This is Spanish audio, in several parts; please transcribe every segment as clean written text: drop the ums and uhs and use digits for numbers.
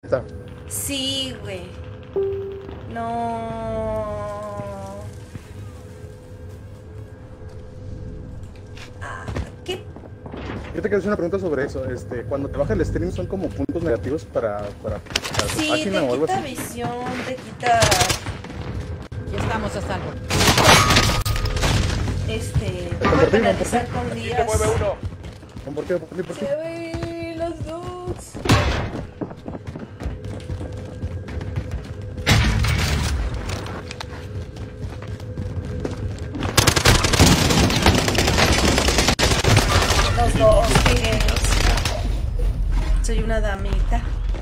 Sí, güey. No. ¿Qué? Yo te quiero hacer una pregunta sobre eso. Cuando te baja el stream, ¿son como puntos negativos para tu Sí, página te o algo quita así? visión, te quita. Ya estamos a salvo. Puede penalizar con días. ¿Por qué? ¿Por qué? ¿Por qué? Se ve los dos. Los dos, Miguelos. Soy una damita.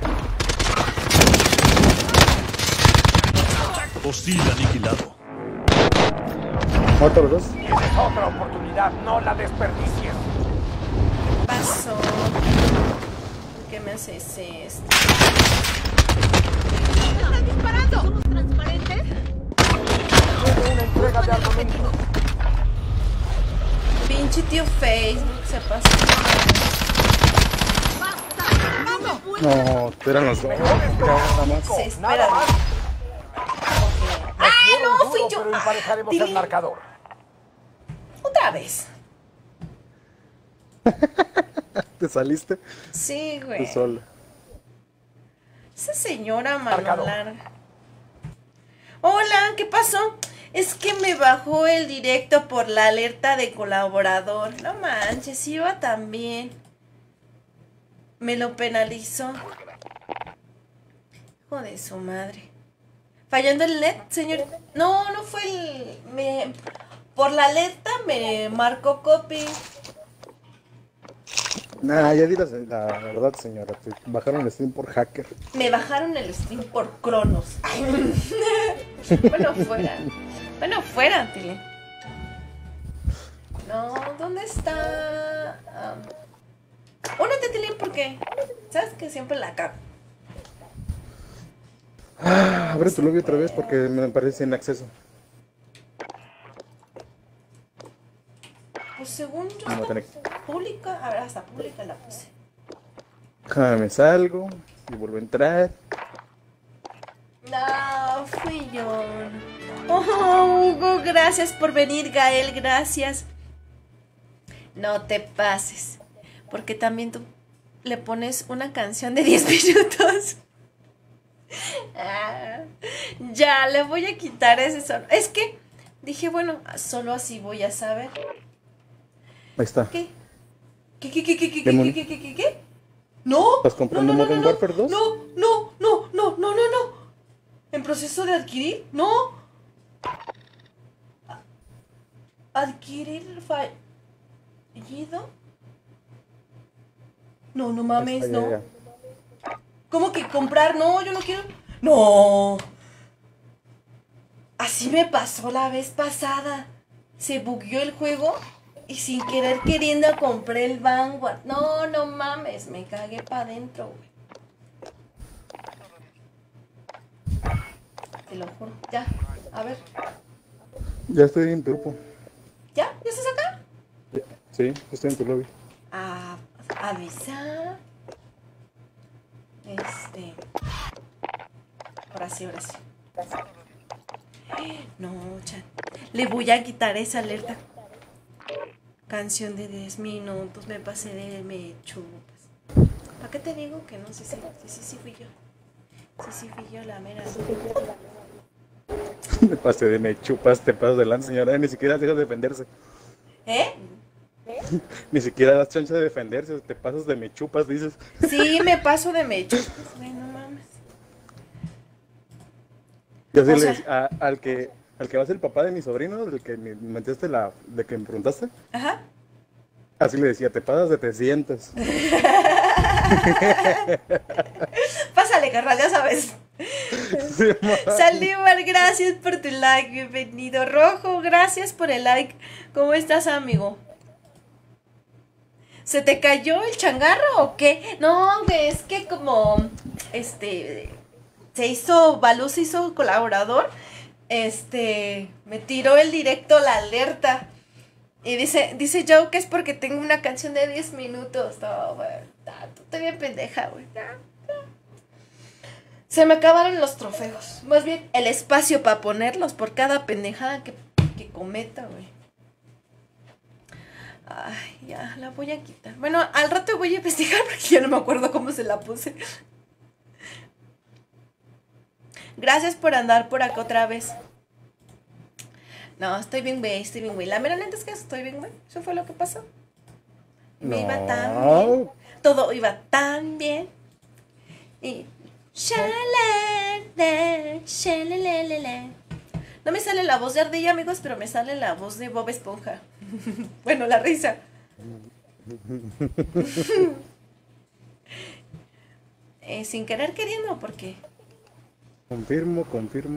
Hostil aniquilado. ¿Muertos los dos? Tienes otra oportunidad, no la desperdicies. Pasó. ¿Por qué me haces esto? ¡Están disparando! ¿Somos transparentes? Tiene una entrega de armamento. Pinche tío Facebook se pasó. ¡Basta! ¡Vamos! No, eran los dos. Nada más. Se espera. Nada más. ¡Ah, no! Duro, Fui yo. pero emparejaremos el marcador. Otra vez. ¿Te saliste? Sí, Tú güey. sola. Esa señora mano Marcador. larga. Hola, ¿qué pasó? Es que me bajó el directo por la alerta de colaborador. No manches, iba también. Me lo penalizó. Hijo de su madre. ¿Fallando el net, señor? No, no fue el... Por la alerta me marcó copy. Nah, ya di la verdad, señora. Te bajaron el stream por hacker. Me bajaron el stream por Cronos. Bueno, fuera, Tile. No, ¿dónde está? Únete, Tile, porque sabes que siempre la cago. Abre tu lobby otra vez porque me parece sin acceso. Pues según yo No, está tenés- pública. A ver, hasta pública la puse. Me salgo y vuelvo a entrar. No, fui yo. Oh, Hugo, gracias por venir, Gael, gracias. No te pases, porque también tú le pones una canción de 10 minutos. Ya, le voy a quitar ese solo. Es que dije, bueno, solo así voy a saber. Ahí está. ¿Qué? ¿Qué? ¿Qué? No. ¿Estás comprando Modern Warfare 2? No. ¿En proceso de adquirir? No. ¿Adquirir fallido? No mames, no. Ya. ¿Cómo que comprar? No, yo no quiero. No. Así me pasó la vez pasada. Se bugueó el juego y sin querer queriendo compré el Vanguard. No mames, me cagué para adentro, güey. Te lo juro. Ya, a ver. Ya estoy en tu grupo. ¿Ya? ¿Ya estás acá? Sí, estoy en tu lobby. Avisa. Ahora sí. No, chat. Le voy a quitar esa alerta. Canción de 10 minutos. Me pasé de me chupas. ¿Para qué te digo que no? Sí fui yo. Sí fui yo la mera. Me pasé de me chupas, te pasas de lanza, señora. Ni siquiera dejas de defenderse. ¿Eh? Ni siquiera das chance de defenderse. Te pasas de me chupas, dices. Sí, me paso de me chupas. Güey, no mames. Yo sí O le sea- decía, al que va a ser el papá de mi sobrino, del que me metiste de que me preguntaste, Ajá. así le decía, te pasas de 300. Pásale, carnal, ya sabes. Sí, ma. Saldívar, gracias por tu like, bienvenido. Rojo, gracias por el like. ¿Cómo estás, amigo? ¿Se te cayó el changarro o qué? No, güey, es que como Balú se hizo colaborador, me tiró el directo la alerta. Y dice Joe que es porque tengo una canción de 10 minutos. No, güey, tú bien pendeja, güey. Se me acabaron los trofeos. Más bien, el espacio para ponerlos por cada pendejada que cometa, güey. Ay, ya, la voy a quitar. Bueno, al rato voy a investigar porque ya no me acuerdo cómo se la puse. Gracias por andar por acá otra vez. No, estoy bien, güey, estoy bien, güey. La mera neta es que estoy bien, güey. Eso fue lo que pasó. Me iba tan bien. Todo iba tan bien. Y... No me sale la voz de Ardilla, amigos, pero me sale la voz de Bob Esponja. Bueno, la risa. Sin querer queriendo, porque... Confirmo.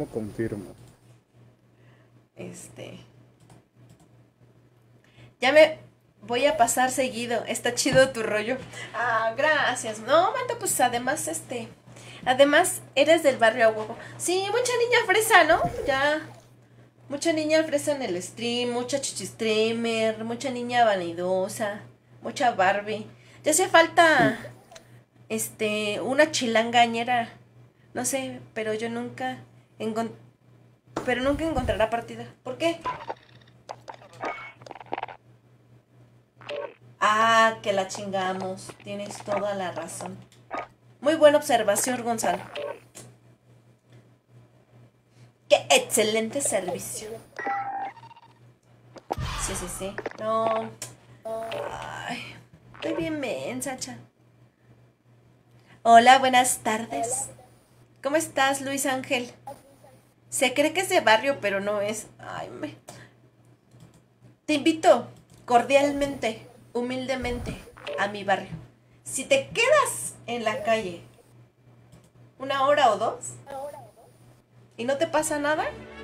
Ya me voy a pasar seguido. Está chido tu rollo. Ah, gracias. No, Manta, pues además, además, eres del barrio a huevo. Sí, mucha niña fresa, ¿no? Ya. Mucha niña fresa en el stream, mucha chichistreamer, mucha niña vanidosa, mucha Barbie. Ya hace falta, una chilangañera. No sé, pero yo nunca encontrará partida. ¿Por qué? Ah, que la chingamos. Tienes toda la razón. Muy buena observación, Gonzalo. ¡Qué excelente servicio! Sí. No. Ay, estoy bien mensa, cha. Hola, buenas tardes. ¿Cómo estás, Luis Ángel? Se cree que es de barrio, pero no es. Ay, Te invito cordialmente, humildemente, a mi barrio. Si te quedas en la calle 1 hora o 2 y no te pasa nada,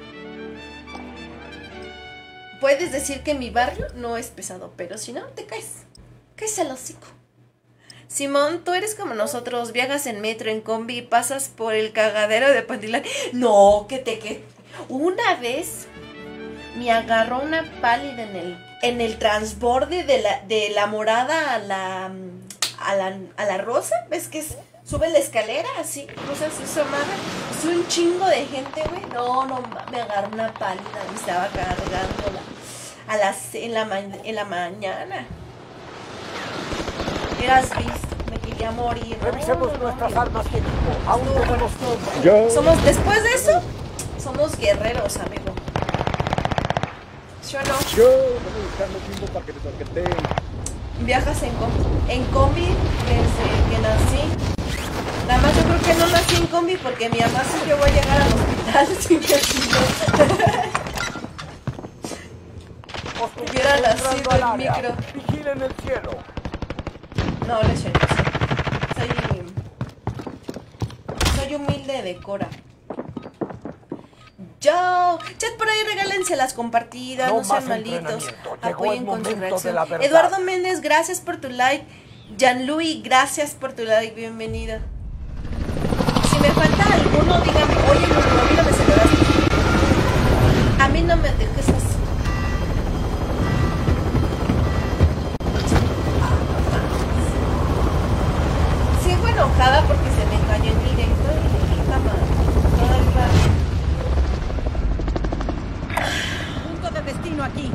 puedes decir que mi barrio no es pesado, pero si no, te caes. Caes el hocico. Simón, tú eres como nosotros, viajas en metro, en combi, pasas por el cagadero de Pantilán. No, que una vez me agarró una pálida en el transborde de la morada a la rosa. ¿Ves que sube la escalera así? No sé si eso madre. Es un chingo de gente, güey. No, me agarró una pálida. Me estaba cargando en la mañana. Eras visto, me quería morir. Revisemos nuestras armas de equipo. Aún tenemos tiempo. Después de eso, somos guerreros, amigo. ¿Sí o no? Yo voy buscando tiempo para que te toquete. Viajas en combi desde que nací. Nada más yo creo que no nací en combi porque mi mamá sí que voy a llegar al hospital sin que hubiera nacido en micro. Vigilen el cielo. No, no es soy humilde de Cora. Yo, chat por ahí, regálense las compartidas, no sean malitos, apoyen con su reacción. Eduardo Méndez, gracias por tu like. Jean-Louis, gracias por tu like, bienvenido. Si me falta alguno, dígame, oye, a mí no me saludaste. A mí no me dejes así. Sigo enojada porque se me engañó en directo y jamás. Punto de destino aquí.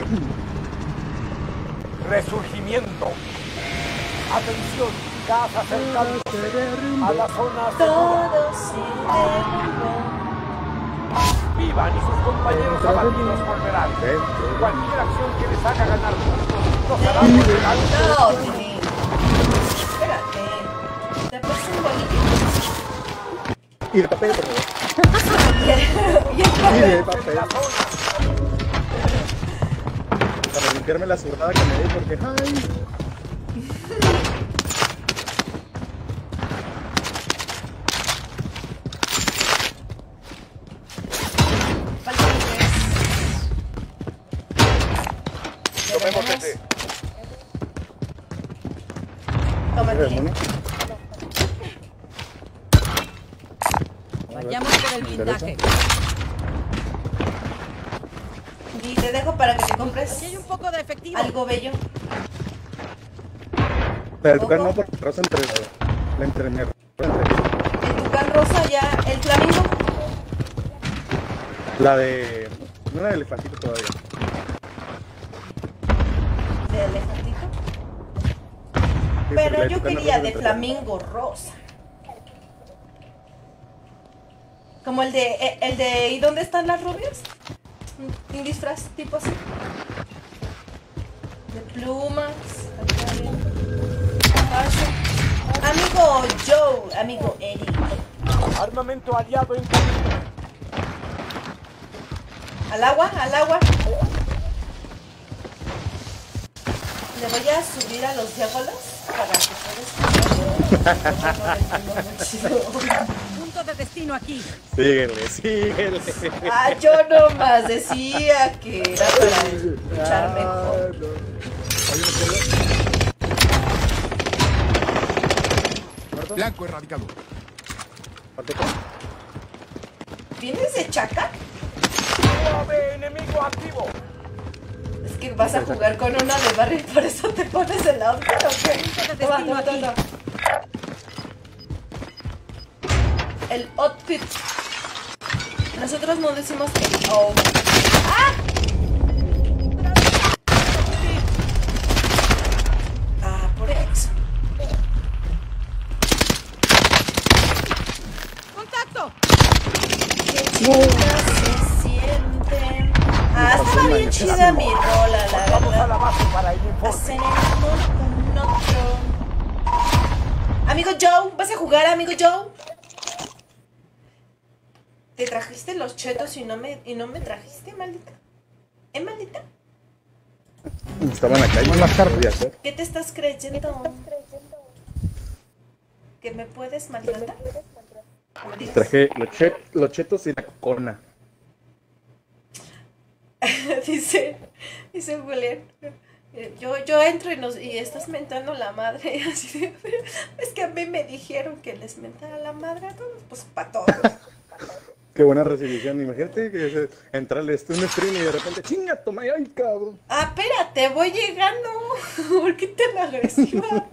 Resurgimiento. Atención, gas acercándose a la zona segura. Todo se derrumbó. Vivan y sus compañeros abatidos volverán. Cualquier acción que les haga ganar puntos los hará volver. No, Tini. Espérate. ¿Te puse un bolillo? Y de papel, por favor. Y de papel. Para limpiarme la zurrada que me di porque ay. Tomemos este. Tómate. Vayamos por el blindaje. Y te dejo para que te compres Aquí hay un poco de efectivo. algo bello. Pero el lugar no, porque rosa entre la entre. En tu can rosa ya La de... No era de elefantito todavía. ¿De elefantito? Sí, Pero porque yo la quería de rosa flamingo rosa. Como el de ¿y dónde están las rubias? Un disfraz tipo así. De plumas. Amigo Joe, amigo Eric. Armamento aliado en camino. Al agua, al agua. Le voy a subir a los diábolos para que puedas. Punto de destino aquí. Síguele, síguele. Ah, yo nomás decía que era para escuchar mejor. Blanco erradicado. ¿Vienes de Chaca? ¡Suave enemigo activo! Es que vas a jugar con una de barrio y por eso te pones el outfit, ¿ok? Toma. El outfit. Nosotros no decimos el outfit. ¡Ah! Ah, por eso. ¡Contacto! Qué chida se siente. Ah, estaba bien chida mi rola, la Vamos a la verdad. base para el informe. Hacemos un otro. Amigo Joe, ¿vas a jugar, amigo Joe? ¿Te trajiste los chetos y no me trajiste, maldita? Maldita? Estaba en la calle. No podía hacer. ¿Qué te estás creyendo? ¿Que me puedes maltratar? ¿Me dices? Traje los chetos y la cocona. dice Julián. Yo entro y estás mentando la madre. Así de, es que a mí me dijeron que les mentara la madre a todos, pues para todos. Qué buena recepción. Imagínate que entrarle un stream y de repente, chinga, toma, ay, cabrón. Ah, espérate, voy llegando. ¿Por qué tan agresiva?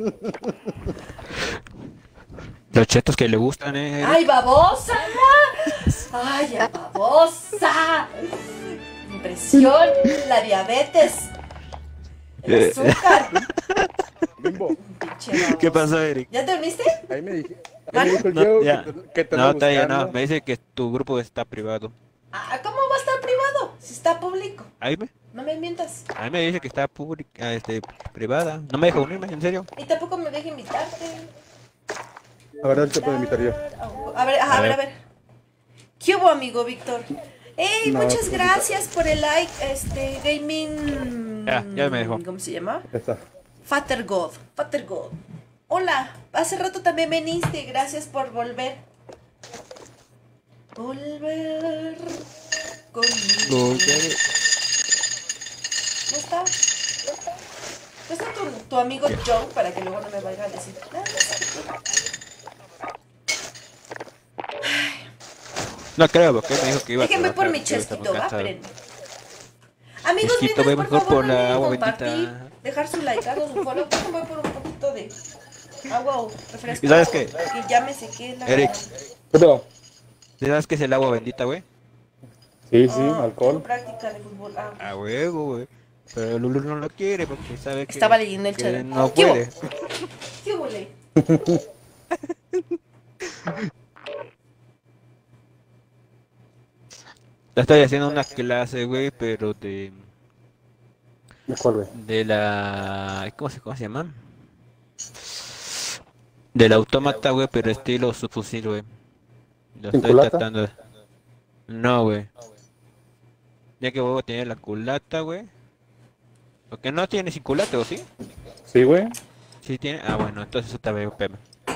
Los chetos que le gustan, ¡Ay, babosa! ¡Ay, babosa! Impresión, la diabetes, el azúcar. Bimbo, Pinche babosa. ¿Qué pasó, Eric? ¿Ya te dormiste? ahí me dijo ¿Vale? el No, Joe ya. que te No, anda está ya, buscando. no. Me dice que tu grupo está privado. Ah, ¿cómo va a estar privado? Si está público. Ahí me, No me mientas. ahí me dice que está privada. No me deja unirme, en serio. Y tampoco me deja invitarte. A ver, él te puede invitar yo. A ver, ajá, a ver. ¿Qué hubo, amigo Víctor? ¡Ey, No, muchas pues, gracias por el like! Gaming... Ya me dejó. ¿Cómo se llama? Ya está. Fattergod. Hola, hace rato también viniste, gracias por volver. Volver conmigo. ¿No está? ¿No está tu amigo Joe para que luego no me vaya a decir nada? No creo, porque me dijo que iba a Déjenme por trabajar, mi que iba a estar chesquito, muy ¿va? cansado. Espérenme. Amigos, Chesquito, mientras, ve por mejor favor, por no la olviden agua compartir, bendita. dejar su like, su follow. Voy por un poquito de agua o refresco. ¿Y sabes qué? Que ya me sequé la... Eric. Pero, ¿Sabes qué es el agua bendita, güey? sí, tengo alcohol. práctica de fútbol. A huevo, güey. Pero Lulu no lo quiere porque sabe que... Estaba leyendo el que chat. no ¿Qué hubo? puede. ¿Qué huele? Ya estoy haciendo una clase, güey, pero de ¿Cuál, güey? la... ¿Cómo se llama? Del autómata, güey, pero estilo subfusil, güey. Lo estoy culata? tratando de... No, güey. Ya que voy a tener la culata, güey. Porque no tiene sin culata, ¿o sí? Sí, güey. Sí tiene... Ah, bueno, entonces otra vez, pema.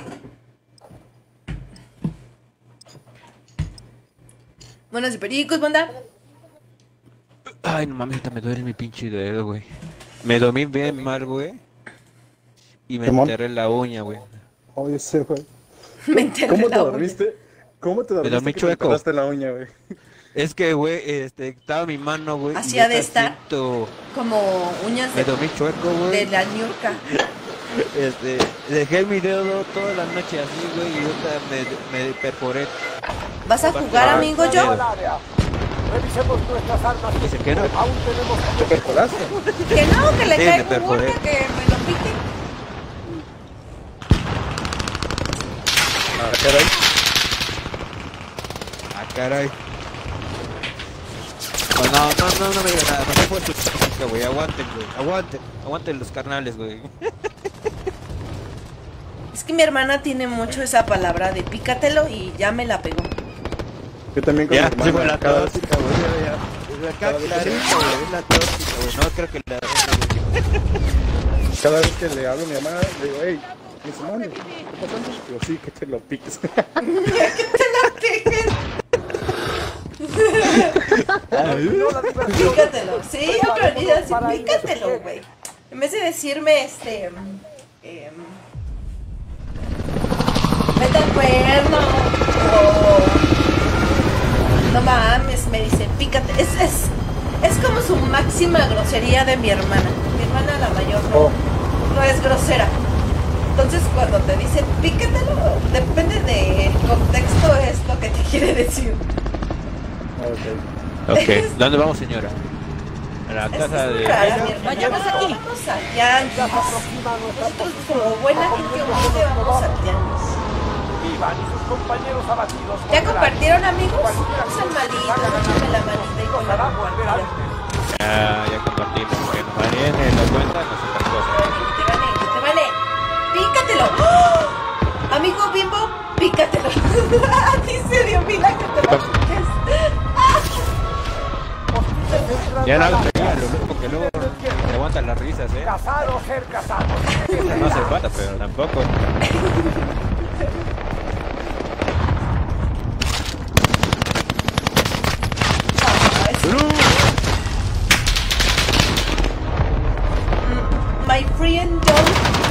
Buenos y pericos, banda. Ay, no mames, ahorita me duele mi pinche dedo, güey. Me dormí bien mal, güey. Y me Simón. enterré la uña, güey. Oye, ese, güey. Me enterré ¿Cómo te la uña. dormiste? ¿Cómo te dormiste? dormí que chueco. Te enterraste la uña, güey. Es que, güey, estaba mi mano, güey. y Hacía de yo estar. tantito- Como uñas Me de dormí chueco, güey. de la ñurca. Dejé mi dedo toda la noche así, güey, y ahorita me perforé. ¿Vas a jugar, amigo yo? yo? Al área. Revisemos nuestras armas. Dice que no. Aún tenemos ¿Te perforaste? Que no, que le Sí, me caigo un perforé. golpe, que me lo pique. Ah, caray. Ah, caray. Pues no me diga nada, no fue tu chica, güey, aguanten, güey, aguanten los carnales, güey. Es que mi hermana tiene mucho esa palabra de pícatelo y ya me la pegó. Yo también con Ya, mi sí, hermana. fue la cada- tóxica, güey, ya. Es acá clarito, güey, es la tóxica, güey, no creo que la... Cada vez que le hablo a mi hermana, le digo, hey, mi Simón, ¿qué está pasando? Digo, sí, que te lo piques. No la diversión. Pícatelo, sí, aprendí a decir pícatelo, güey. En vez de decirme, vete al cuerno, o no mames, me dice, pícate. Es como su máxima grosería de mi hermana. Mi hermana la mayor no es grosera. Entonces cuando te dice pícatelo, depende del contexto, es lo que te quiere decir. Ok. Ok, ¿dónde vamos, señora? A la Es casa muy de... rara, mi hermana. Vayamos aquí. Vamos al tianguis. Nosotros como buena gente humilde vamos al tianguis. Iván y sus compañeros abatidos. ¿Ya volverán. compartieron, amigos? No sean malitos, échame la manita y con la Hará volver compartida. antes. Ya compartimos, que nos varíen en la cuenta, no sé otra cosa. Que te vale. ¡Pícatelo! ¡Oh! Amigo Bimbo, pícatelo. Dice Diomila que te lo piques. Ya no hagas reír, lo loco que luego te aguantan las risas, Casar o ser casado. No hace falta, pero tampoco. My friend John.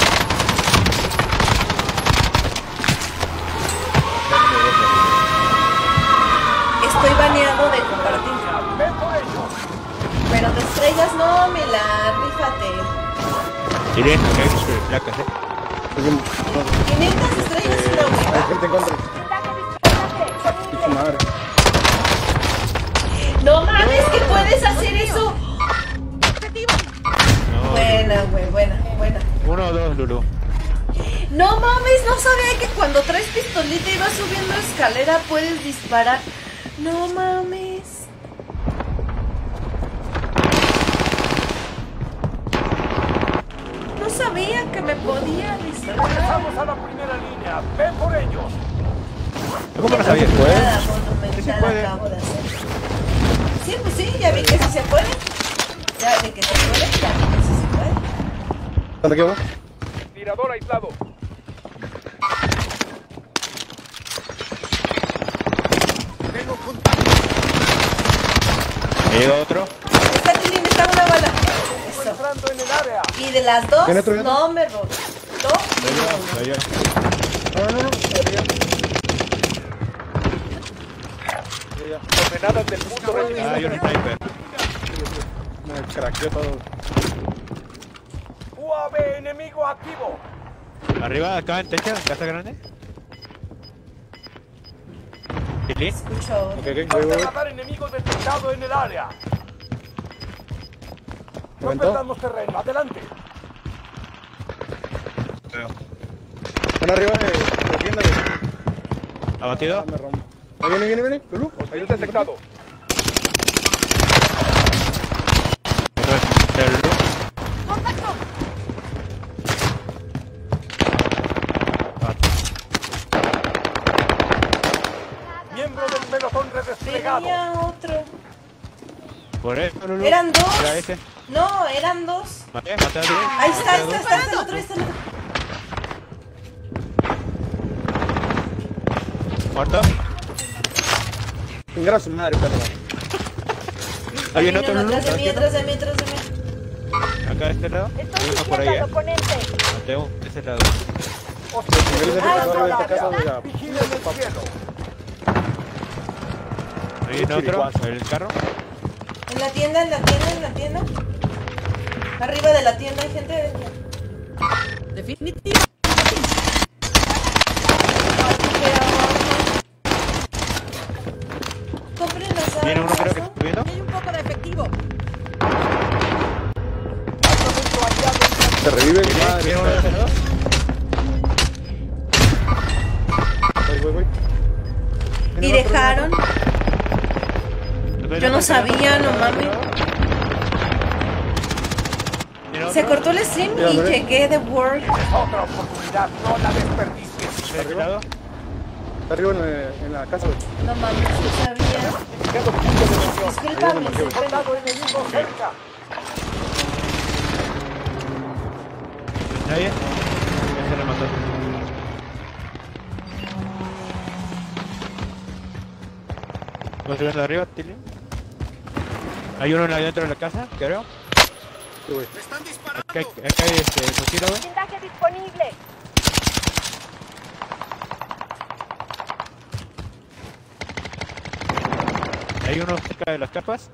Estoy baneado de compartir. Ven por ellos. Pero de estrellas no, me la rífate. Irene, que hay muchas placas, 500 estrellas y una Hay única. gente en contra. Pinche madre. No mames, que puedes hacer eso. No, Buena, güey, buena. 1 o 2, Lulu. No mames, no sabía que cuando traes pistolita y vas subiendo escalera puedes disparar. No mames. No sabía que me podía disparar. Regresamos a la primera línea. Ven por ellos. ¿Cómo lo sabías? Nada Sí monumental se puede. acabo de hacer. Sí, pues sí, ya vi que sí se puede. Ya vi que se puede, ya vi que sí se puede. ¿Dónde quedó? Tirador aislado. Tengo contacto. Llega otro. Está Tilín, está una bala. Eso. Entrando en el área. Y de las dos, ¿Viene otro? no me robó. Coordenadas del punto Ah, hay un sniper. Me craqueó todo. UAV enemigo activo. Arriba, acá en techo, en casa grande. ¿Tilín? Escucho. Ok, voy. Radar enemigo detectado en el área. No ¿Reventó? perdamos terreno. Adelante. Están arriba de la tienda. ¿Abatido? Ah, me rompo. Ahí viene. Lulu, Hostil detectado. Miembro del pelotón redesplegado. Venía otro. Por eso, Lulu. Eran dos. Era ese. No, eran dos. Maté a 10. Ahí está el otro, está el otro. ¿Muerto? Chingar a su madre, perro. ¿Hay un otro, Viene Lulu? uno atrás de mí, atrás de mí. Acá de este lado. Hay uno por ahí, Mateo, de ese lado. Hostil Nivel de Ay, pecador de no, esta casa, oiga. Vigilen el cielo. Hay un otro, el carro. En la tienda. Arriba de la tienda hay gente. Definitivo. Compren las Viene uno, armas, creo que ¿no? Se revive mi madre. ¿Viene uno de esos dos? Voy. Y dejaron. Yo no sabía, no mames. Se cortó el stream y llegué de World. Es otra oportunidad, no la desperdicies. ¿De este lado? Está arriba en la casa, güey. No mames, no sabía. Discúlpame, Soldado enemigo cerca. ¿Nadie? Ya se le mató. ¿Vas subiendo arriba, Tilly? Hay uno dentro de la casa, creo. Sí, güey. Acá hay mochila, güey. Blindaje disponible. Hay uno cerca de las capas.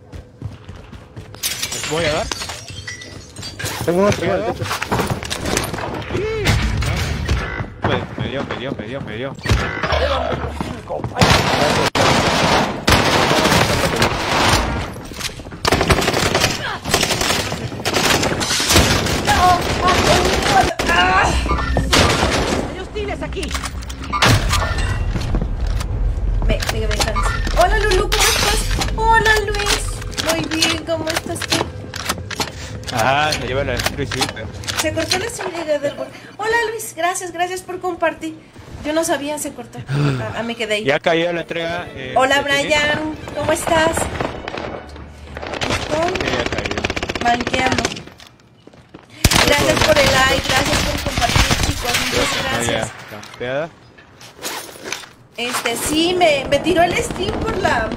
Les voy a dar. Tengo uno arriba del techo. Me dio. Quedan 25. Hay hostiles aquí. Me canso. Hola Lulu, ¿cómo estás? Hola Luis. Muy bien, ¿cómo estás tú? Ah, se lleva la super. Se cortó la señal del World. Hola Luis, gracias por compartir. Yo no sabía, se cortó. Me quedé ahí. Ya cayó la entrega. Hola de Tilly. Brian, ¿cómo estás? Estoy Ya cayó. manqueando. Gracias por el like, gracias por compartir, chicos. Muchas gracias. Campeada. Sí, me tiró el Steam por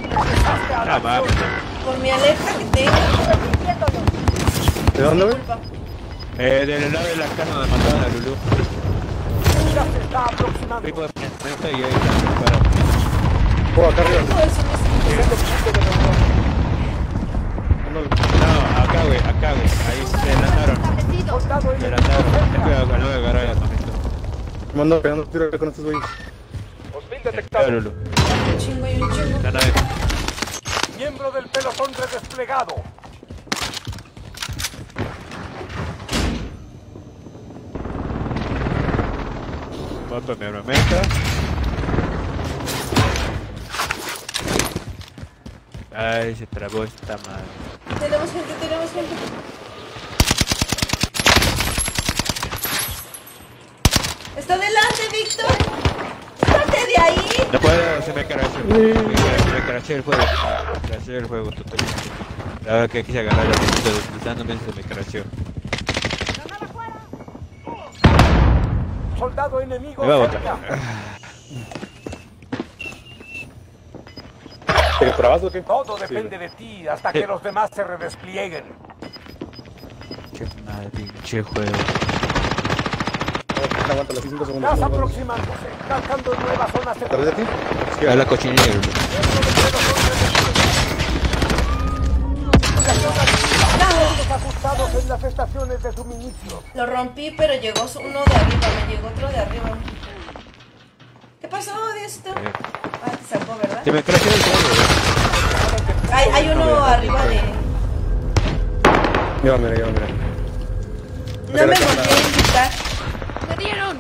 por mi alerta que tengo. ¿De dónde, güey? Disculpa. Del lado de la casa donde mataron a Lulu. Ya se está aproximando. Tipo de frente y ahí está preparado. Oh, acá arriba. Todo eso No, No, acá, güey. Ahí se lanzaron. Soldado Se enemigo lanzaron. Ten cerca. cuidado con no agarrar el armamento. me ando pegando tiro con estos güeyes. Hostil Cuidado, detectado. Lulu. un chingo y un chingo. La nave. Miembro del pelotón redesplegado. Boto mi armamento. Ay, se trabó esta madre. Tenemos gente. Está delante, Víctor. ¡Sálte de ahí! No puedo, se me caracheó. Me caracheó el juego. Me caracheó el juego totalmente. La verdad que quise agarrar el armamento deslizándome, se me caracheó. Soldado enemigo Me va a botar. cerca. ¿Te trabas o qué? Todo depende de ti hasta que los demás se redesplieguen. Che madre, pinche juego. Aguanta los 5 segundos. Estás aproximándose, marcando nuevas zonas ¿Atrás de seguras. ti? A la cochinilla, Lulu. Los ajustados en las estaciones de suministro. Lo rompí, pero llegó uno de arriba. Me llegó otro de arriba. ¿Qué pasó, Diosito? Te sacó, ¿verdad? Se me caracheó el juego, Hay uno arriba de... Mira. No me volví a invitar. ¡Me dieron!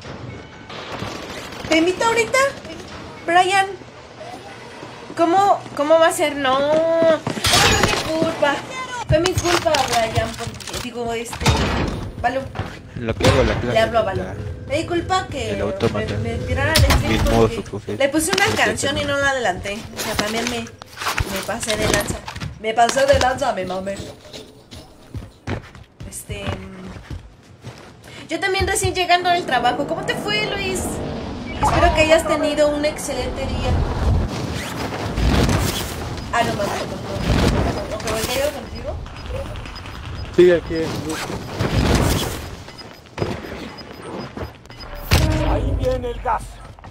¿Te invito ahorita? Brian. ¿Cómo va a ser? No. Fue mi culpa. Fue mi culpa, Brian. Porque, digo, Balú. Lo que hago en la clase. Le hablo a Balú. la- Me di culpa que El autómata. me tirara el stream Mis modos porque sucesivos. le puse una canción y no la adelanté. O sea, también me pasé de lanza. Me pasé de lanza, me mamé. Yo también recién llegando del trabajo. ¿Cómo te fue, Luis? Espero que hayas tenido un excelente día. Ah, no, más. ¿O que voy a ir contigo? Sí, aquí es. Ahí viene el gas.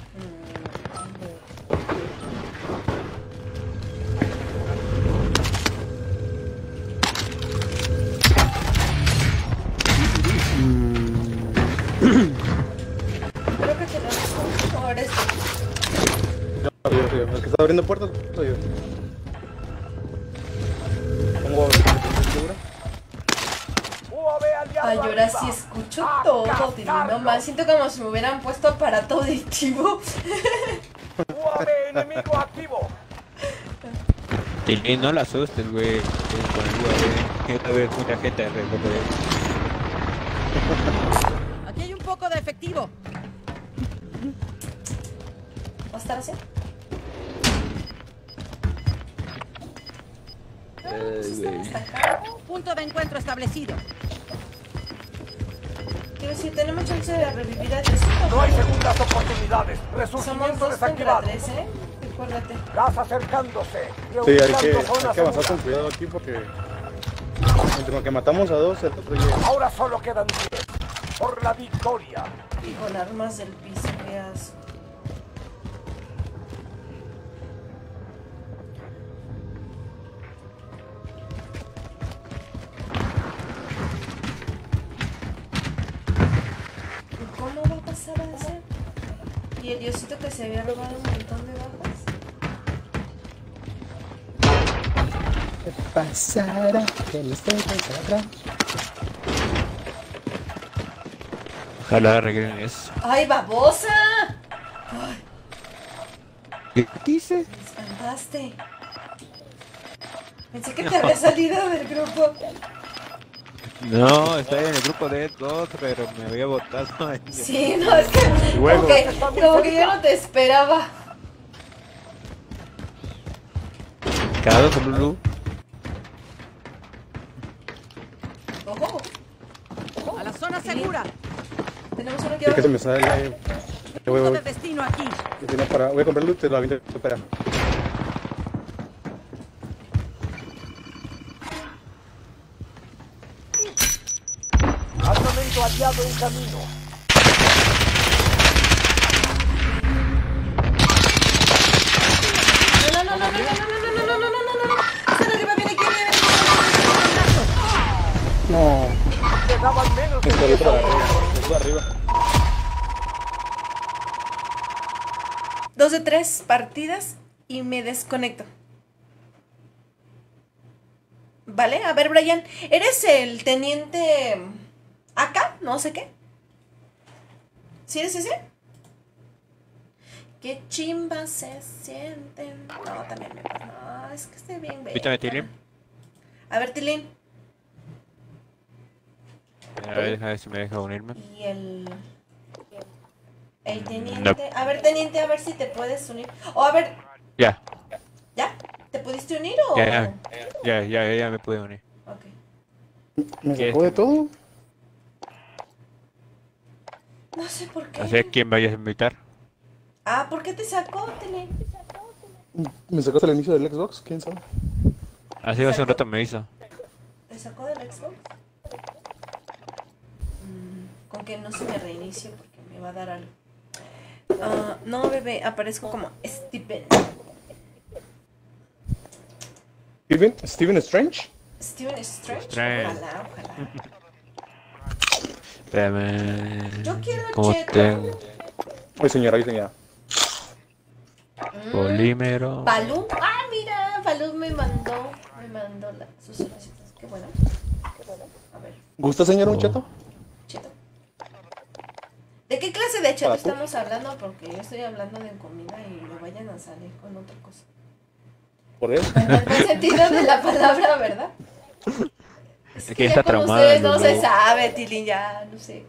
Creo que tenemos ahora esto. Soy yo. El que está abriendo puertas soy yo. Pongo segura. UAV aliado Ay, ahora sí escucho todo, Tilly. No más, siento como si me hubieran puesto aparato auditivo. UAV enemigo activo. Tilín, no la asustes, güey. Con el UAV. Yo te veo mucha gente alrededor de él. Aquí hay un poco de efectivo. ¿Va a estar así? Punto de encuentro establecido. Quiero decir, tenemos chance de revivir a Jessica. No hay segundas oportunidades. Somos Resurgimiento 2 contra desactivado. 3, ¿eh? Acuérdate. Gas acercándose. Sí, hay Reubicando que zona avanzar segura. con cuidado aquí porque entre lo que matamos a 2, el otro llega. Ahora solo quedan 10. Por la victoria. Y con armas del piso, qué asco. ¿Y cómo va a pasar a ese? Y el diosito que se había robado un montón de bajas. Pasará, que les pasará. Ojalá arreglen eso. ¡Ay, babosa! ¡Ay, ¿Qué dice? me espantaste! Pensé que te había salido del grupo. No, estoy en el grupo de 2, pero me había botado ahí. Sí, no, es que Luego. como que yo no te esperaba. Cada con Lulu. ¡Ojo! A la zona segura. Tenemos uno aquí Es que se abajo. me sale. Punto de destino aquí. Voy a comprar luz, te lo aviento. Espera. Armamento aliado en camino. No, no, no, no, no, no, no, no, no, no, no, no, no. Está arriba, viene aquí, viene. No. Quedaban menos de Estoy 10 para hombres. arriba. Estoy arriba. 2 de 3 partidas y me desconecto. Vale, a ver, Brian, ¿eres el teniente acá? No sé qué. ¿Sí eres ese? Qué chimba se sienten. No, también me pasa. No, es que estoy bien, bella. Invítame, Tilín. A ver, Tilín. A ver si me deja unirme. Y el teniente. A ver, teniente, a ver si te puedes unir. O a ver, Ya, ¿ya? ¿Te pudiste unir o...? ya me pude unir. Ok. ¿Me ¿Qué sacó de es? todo? No sé por qué. No sé quién vayas a invitar. Ah, ¿por qué te sacó, Tilín? ¿Me sacó hasta el inicio del Xbox? ¿Quién sabe? Así hace un rato me hizo. ¿Te sacó del Xbox? Con que no se me reinicie porque me va a dar algo. Ah, no, bebé, aparezco como Steven. ¿Steven Strange? Steven Strange. Strange. Ojalá, ojalá. Espérame. Yo quiero ¿Cómo cheto. tengo? Ay, señora, ay, señora. Polímero. Balú. Ah, mira, Balú me mandó sus solicitudes. Qué bueno. A ver, ¿Gusta, señor, un cheto? cheto. ¿De qué clase de cheto Para tú. estamos hablando? Porque yo estoy hablando de comida y me vayan a salir con otra cosa. Por eso. En el buen sentido de la palabra, ¿verdad? Es que que está ya con traumada, ustedes no Lulu. se sabe, Tilín, ya, no sé.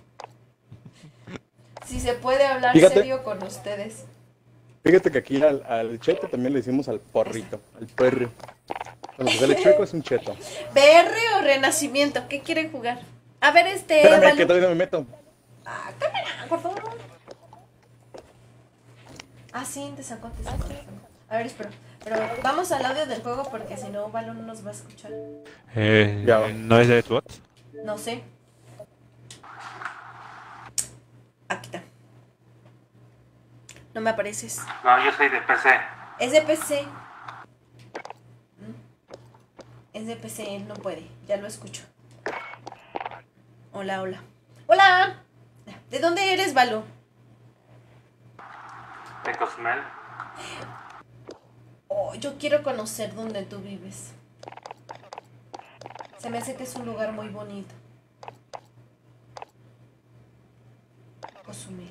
Si se puede hablar Fíjate. serio con ustedes. Fíjate que aquí al cheto también le decimos al porrito, al perro. Cuando se sale chueco es un cheto. ¿BR o Renacimiento? ¿Qué quieren jugar? A ver, Espérame, Balú. que todavía no me meto. Ah, cámara, por favor. Ah, sí, te sacó. A ver, espera. Pero vamos al audio del juego porque si no, Balú no nos va a escuchar. Ya va. ¿No es de Xbox? No sé. Aquí está. No me apareces. No, yo soy de PC. Es de PC. Es de PC, él no puede. Ya lo escucho. Hola, hola. ¡Hola! ¿De dónde eres, Balú? De Cozumel. Oh, yo quiero conocer dónde tú vives. Se me hace que es un lugar muy bonito. consumir.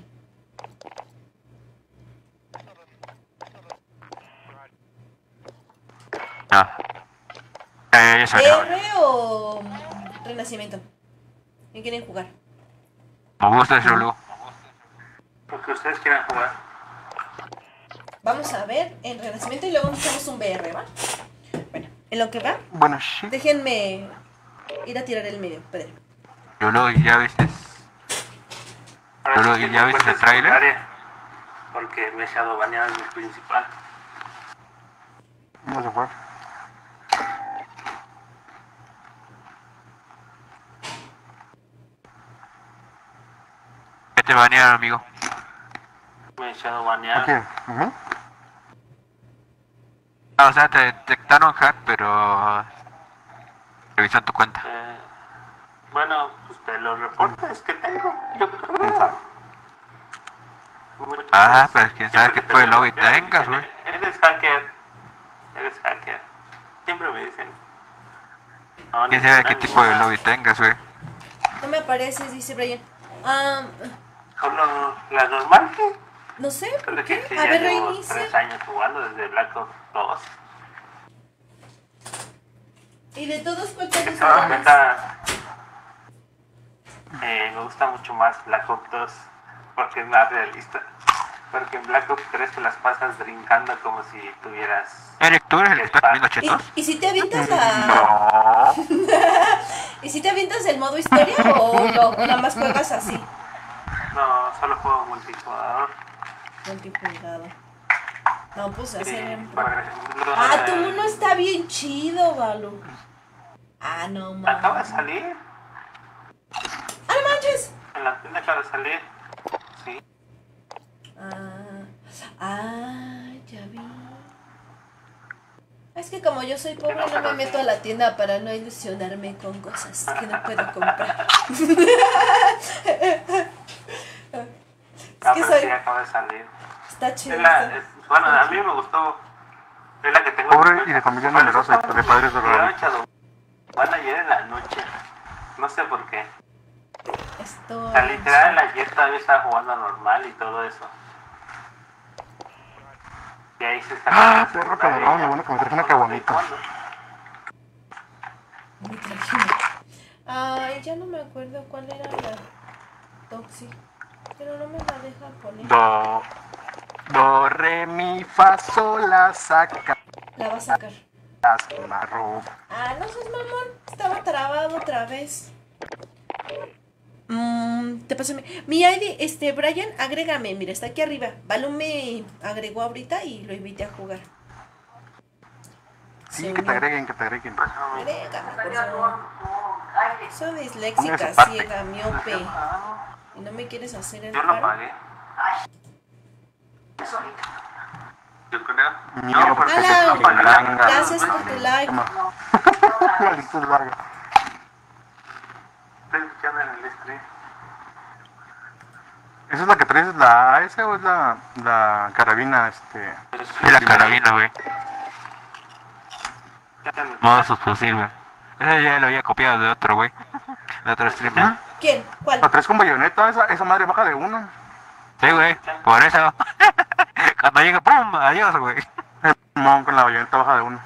No. Ya salió. ¿R o Renacimiento? ¿Qué quieren jugar? Me gusta ese Lulu. Porque ustedes quieran jugar. Vamos a ver en Renacimiento y luego hacemos un BR, ¿va? Bueno, en lo que va, Bueno, sí. déjenme ir a tirar el medio, Pedro. Lulu, ¿ya viste? Ahora Pero, sí que ¿ya no viste el encuentro tráiler? secundaria, porque me shadowbanearon mi principal. No se fue. ¿Qué te banearon, amigo? Me shadowbanearon. Ah, o sea, te detectaron hack, pero revisan tu cuenta. Bueno, pues de los reportes que tengo, yo creo que quién sabe. Ah, pero quién sabe qué tipo de lobby Ya me tengas, dicen, güey. Eres hacker. Eres hacker. Siempre me dicen. No, Quién ni sabe una, qué ni tipo de una. lobby tengas, güey. No me apareces, dice Brian. Solo la normal que. No sé, ¿por Solo qué? que A ya ver, llevo reinicia. 3 años jugando desde Black Ops 2. Y de todos, ¿cuál te Me gusta dado más? cuenta, me gusta mucho más Black Ops 2 porque es más realista. Porque en Black Ops 3 te las pasas brincando como si tuvieras. Eric, ¿tú eres el que está comiendo chetos? ¿Y si te avientas la... No. ¿Y si te avientas el modo historia o nada más juegas así? No, solo juego multijugador. Multiplicado. No, pues hacer... Por ejemplo, Ah, tu uno está bien chido, Balu. Ah, no mames. acaba de salir. ¡Ah, no manches! En la tienda acaba de salir. Sí. Ya vi. Es que como yo soy pobre no me meto a la tienda para no ilusionarme con cosas que no puedo comprar. Ah, que pero soy- sí acaba de salir. Está chido. Bueno, a mí me gustó. Es la que tengo. Pobre y de familia numerosa y de padres drogados. Van ayer en la noche. No sé por qué. Esto... O sea, literal, ayer todavía estaba jugando normal y todo eso. Y ahí se está. Ah, perro cabrón, me bueno que me traje una caguamita. Me trajimos. Ay, ya no me acuerdo cuál era la Toxi. Pero no me la deja poner. Do, re, mi, fa, sol, la, saca, La va a sacar. marro. Ah, no seas mamón. Estaba trabado otra vez. Te paso mi ID, Brian, agrégame. Mira, está aquí arriba. Balú me agregó ahorita y lo invité a jugar. Sí, que te agreguen, que te agreguen. Agrégame, por favor. Soy disléxica, Póngase parte. ciega, miope. Y no me quieres hacer el Yo lo paro. pagué. Yo creo. Mira, porque Hola, se chinganga. gracias por tu like. Maldito es larga. Estoy escuchando en el stream. ¿Esa es la que traes, la AS o es la carabina, Es la carabina, güey. Modo subfusil, ese ya lo había copiado de otro, güey. De otro streamer. ¿Quién? ¿Cuál? ¿La traes con bayoneta? Esa madre baja de uno. Sí, güey. Por eso. Cuando llega, ¡pum! Adiós, güey. No, con la bayoneta baja de uno.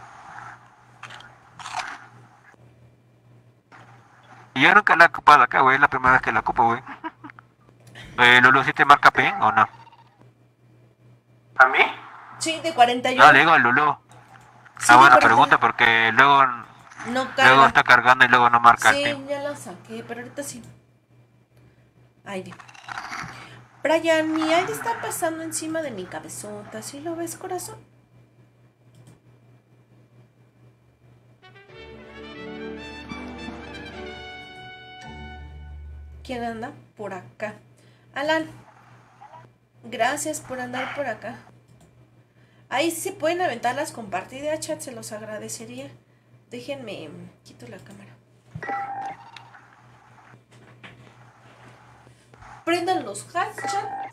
Y yo nunca la he ocupado acá, güey. Es la primera vez que la ocupo, güey. Lulu, ¿sí te marca ping o no? ¿A mí? Sí, de 41. No, le digo al Lulu. Sí, Buena pero pregunta porque luego no carga. está cargando y luego no marca el Sí, ping. ya la saqué, pero ahorita sí. Aire. Brian, mi aire está pasando encima de mi cabezota. ¿Sí lo ves, corazón? ¿Quién anda? Por acá. Alan, gracias por andar por acá. Ahí sí pueden aventar las compartidas, chat, se los agradecería. Déjenme, quito la cámara. Prendan los hats, chat.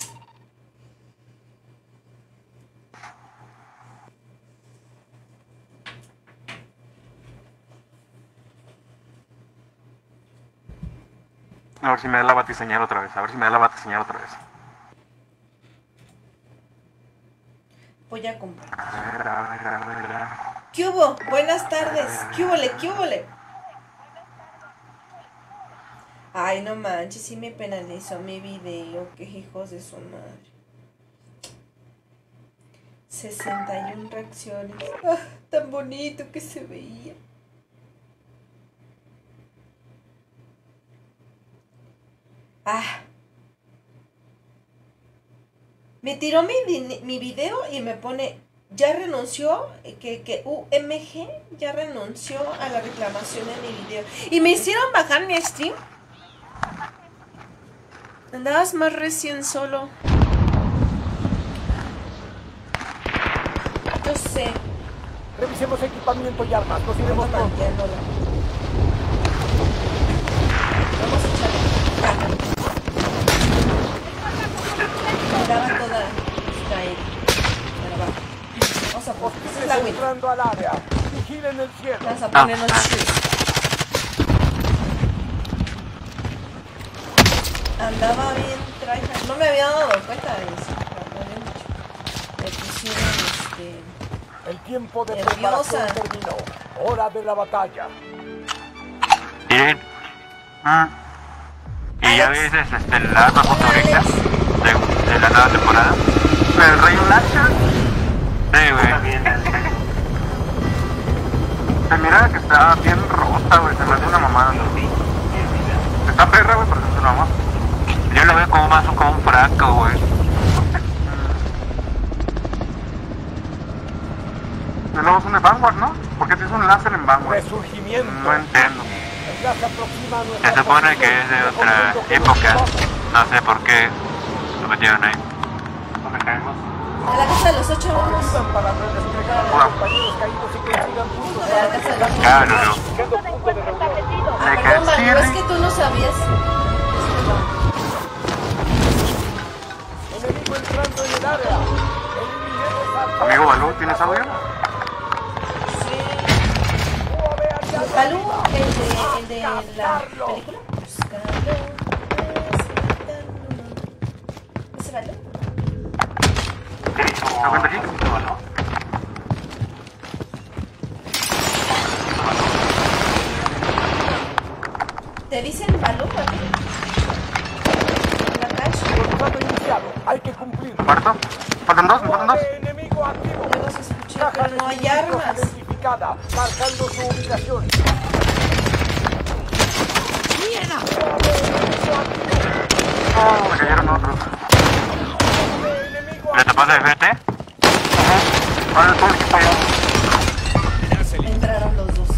A ver si me da la batiseñal otra vez. A ver si me da la batiseñal otra vez. Voy a comprar. A ver. ¿Qué hubo? Buenas tardes. ¿Qué hubole? ¿Qué hubole? Ay, no manches, sí me penalizó mi video. Qué hijos de su madre. 61 reacciones. Ah, tan bonito que se veía. Ah. Me tiró mi video y me pone, ya renunció, que UMG ya renunció a la reclamación de mi video. Y me hicieron bajar mi stream. Andabas más recién solo. Yo sé. Revisemos equipamiento y armas. Nos iremos pronto. Manteándola. Vamos a echarle caca. Andaba toda distraída. Pero va. Vamos a poner. Esa es la win. Entrando al área. Vigilen el cielo. Vamos a ponernos chidos. Andaba bien tryhard. No me había dado cuenta de eso. Me pusieron El tiempo de nerviosa. preparación terminó. Hora de la batalla. Miren. Y ya ves la arma favorita de la nueva temporada. Pero el Rayo Láser. Sí, güey. Se mira que está bien rota, güey. Se me hace una mamada. Está perra, güey, porque es una mamá. Yo lo veo como más como un fraco, güey. Y luego es un de Vanguard, ¿no? ¿Por qué tienes un láser en Vanguard? Resurgimiento. No entiendo. Ya se aproxima nuestra Se supone que es de otra época. No sé por qué lo metieron ahí. ¿Dónde caemos? A la casa de los 8 vamos. para redesplegar a los compañeros caídos y consigan puntos. A la casa de los 8. Claro, no. Buscando punto de reunión. Ah, perdón, Manu, es que tú no sabías. Enemigo entrando en el área. Eliminemos a... Amigo Balú, ¿tienes audio? Balú, el de la película. ¿Ese Balú? ¿Lo cuento aquí? ¿Te dicen Balú a ti? ¿La calle? Contrato iniciado. Hay que cumplir. ¿Cuarto? ¿Faltan dos? ¿Me faltan dos? Enemigo activo. Luego se escucha, Caja pero de no hay suministros armas. identificada, marcando su ubicación. Oh, me cayeron otros. ¿Le tapas de frente? Ahora todo el equipo allá. Entraron los dos.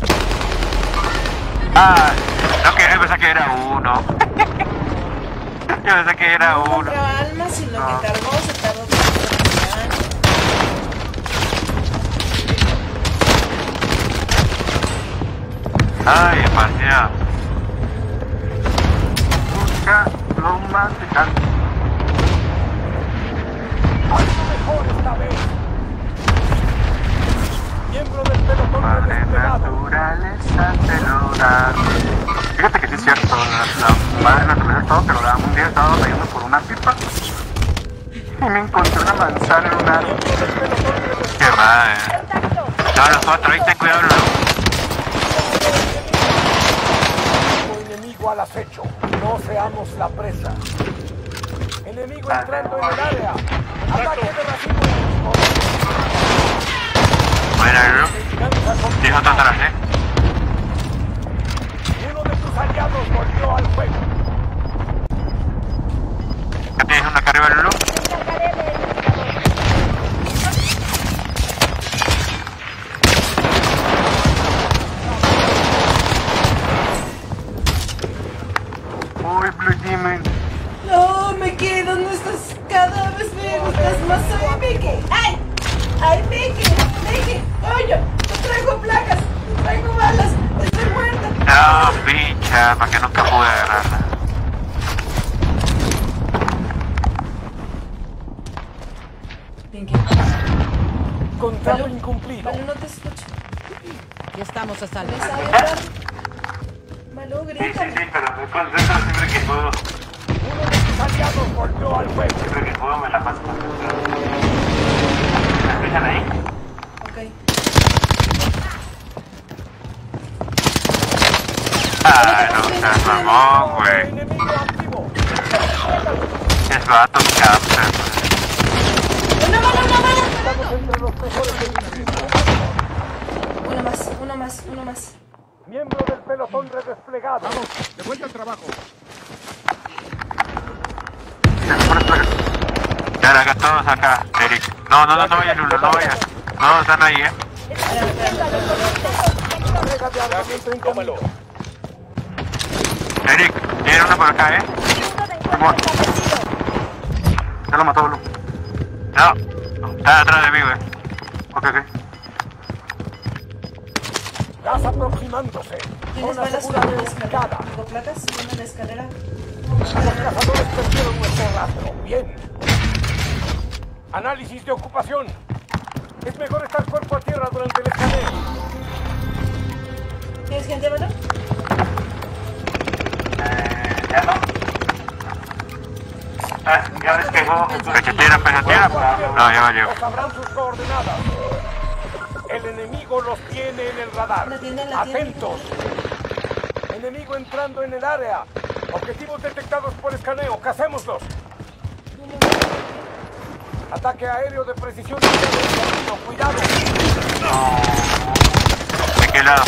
Ah, no, que yo pensé que era uno. Yo pensé que era No uno. encontraba almas y lo No. que cargó se tardó tanto. Ay, demasiado. Busca lo más lejano. Mejor esta vez. Miembro del pelotón Madre desplegado. naturaleza te lo da. Fíjate que sí es cierto, la madre naturaleza todo te lo da. Un día estaba cayendo por una pipa y me encontré una manzana en un árbol. Qué madre. No, los otros, ahí ten cuidado, no. Enemigo al acecho. No seamos la presa. Enemigo entrando en el área. Ataque de racimo enemigo. Bueno, Venganza con- dijo otro atrás, Uno de tus aliados volvió al juego. ¿Qué tienes una carga de luz? Uy, Blue Demon. No, me quedo, no estás, cada vez me gustas más. Ay, Meke, ay, ay, Meke, coño, no traigo placas, no traigo balas, estoy muerta. No, pincha, para que nunca pude agarrarla. Pinky, Contrato Balú. incumplido. Balú, no te escucho. Ya estamos a salvo. ¿Me sabe hablar? Balú, Sí, grítame. pero me concentro siempre que puedo. Uno de tus aliados volvió al juego. Siempre que puedo me la paso concentrado. Ah, no seas mamón, güey. Enemigo activo. Es vato capta. ¡Una bala, una bala! Estamos entre los mejores del distrito. Uno más. Miembro del pelotón redesplegado. Vamos, de vuelta al trabajo. Ya, acá todos acá, Eric. No vayas, Lulu, no vayas. No, están ahí, Carga de armamento en camino. Eric, viene uno por acá, Simón. Ya lo mató, Lulu. No, está atrás de mí, güey. Ok. Gas aproximándose. ¿Tienes Zona balas segura para la verificada. escalera? ¿Tengo placas? Una de la escalera. Los cazadores perdieron nuestro rastro. Bien. Análisis de ocupación. Es mejor estar cuerpo a tierra durante el escaneo. ¿Tienes gente, verdad? Ya no. Ya ves que go. Pechatera. No, ya valió. O sabrán sus coordenadas. El enemigo los tiene en el radar. La tienda. Atentos. Enemigo entrando en el área. Objetivos detectados por escaneo. Cacémoslos. Ataque aéreo de precisión. Cuidado. ¿De qué lado?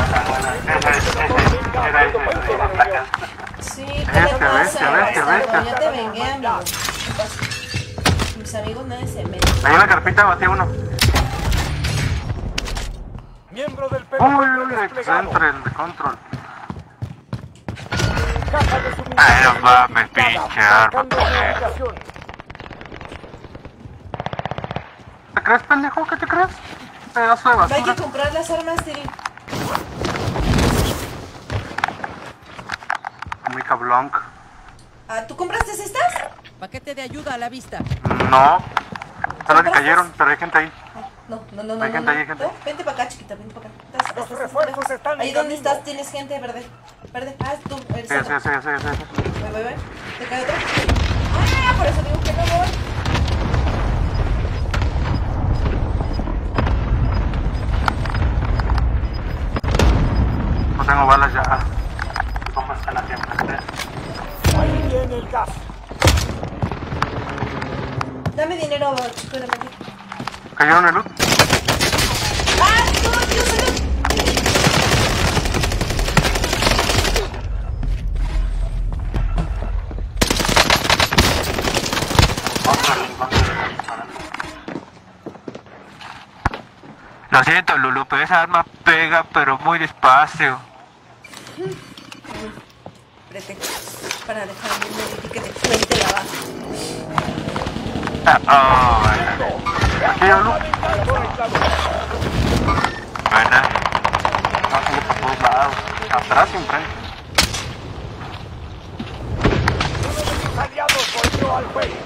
Sí, ¿qué le pasa? Ya te vengué, amigo. Mis amigos nadie se mete. Ahí en la carpita batí uno. Miembro del pelotón desplegado. Central, control. Caja de suministro. Ay, no mames, pinche arma, Marcando joder. ubicación. ¿Te crees, pendejo? ¿Qué te crees? Pedazo de Hay que basura. comprar las armas, Tiri. Mica Blanc. Ah, ¿tú compraste estas? Paquete de ayuda a la vista. No. Solo que cayeron, pero hay gente ahí. No. Hay gente, hay gente. No, vente para acá, chiquita, vente para acá. Los refuerzos están Ahí en donde camino. estás tienes gente verde. Ah, tú, eres Sí. otro. Voy. ¿Te cae otro? Ah, por eso digo que no voy. No tengo balas ya. ¿Cómo está la tiempo? Ahí viene el gas. Dame dinero, chico de aquí. ¿Cayeron el loot? ¡Ah, no, Dios mío! Lo siento, Lulu, pero esa arma pega, pero muy despacio. Espérate, para dejarme un verifique de fuente la baja. Bueno. ¿Aquí, Lulu? Buena. No, sigue por todos lados. Atrás y enfrente. Uno de mis aliados volvió al juego.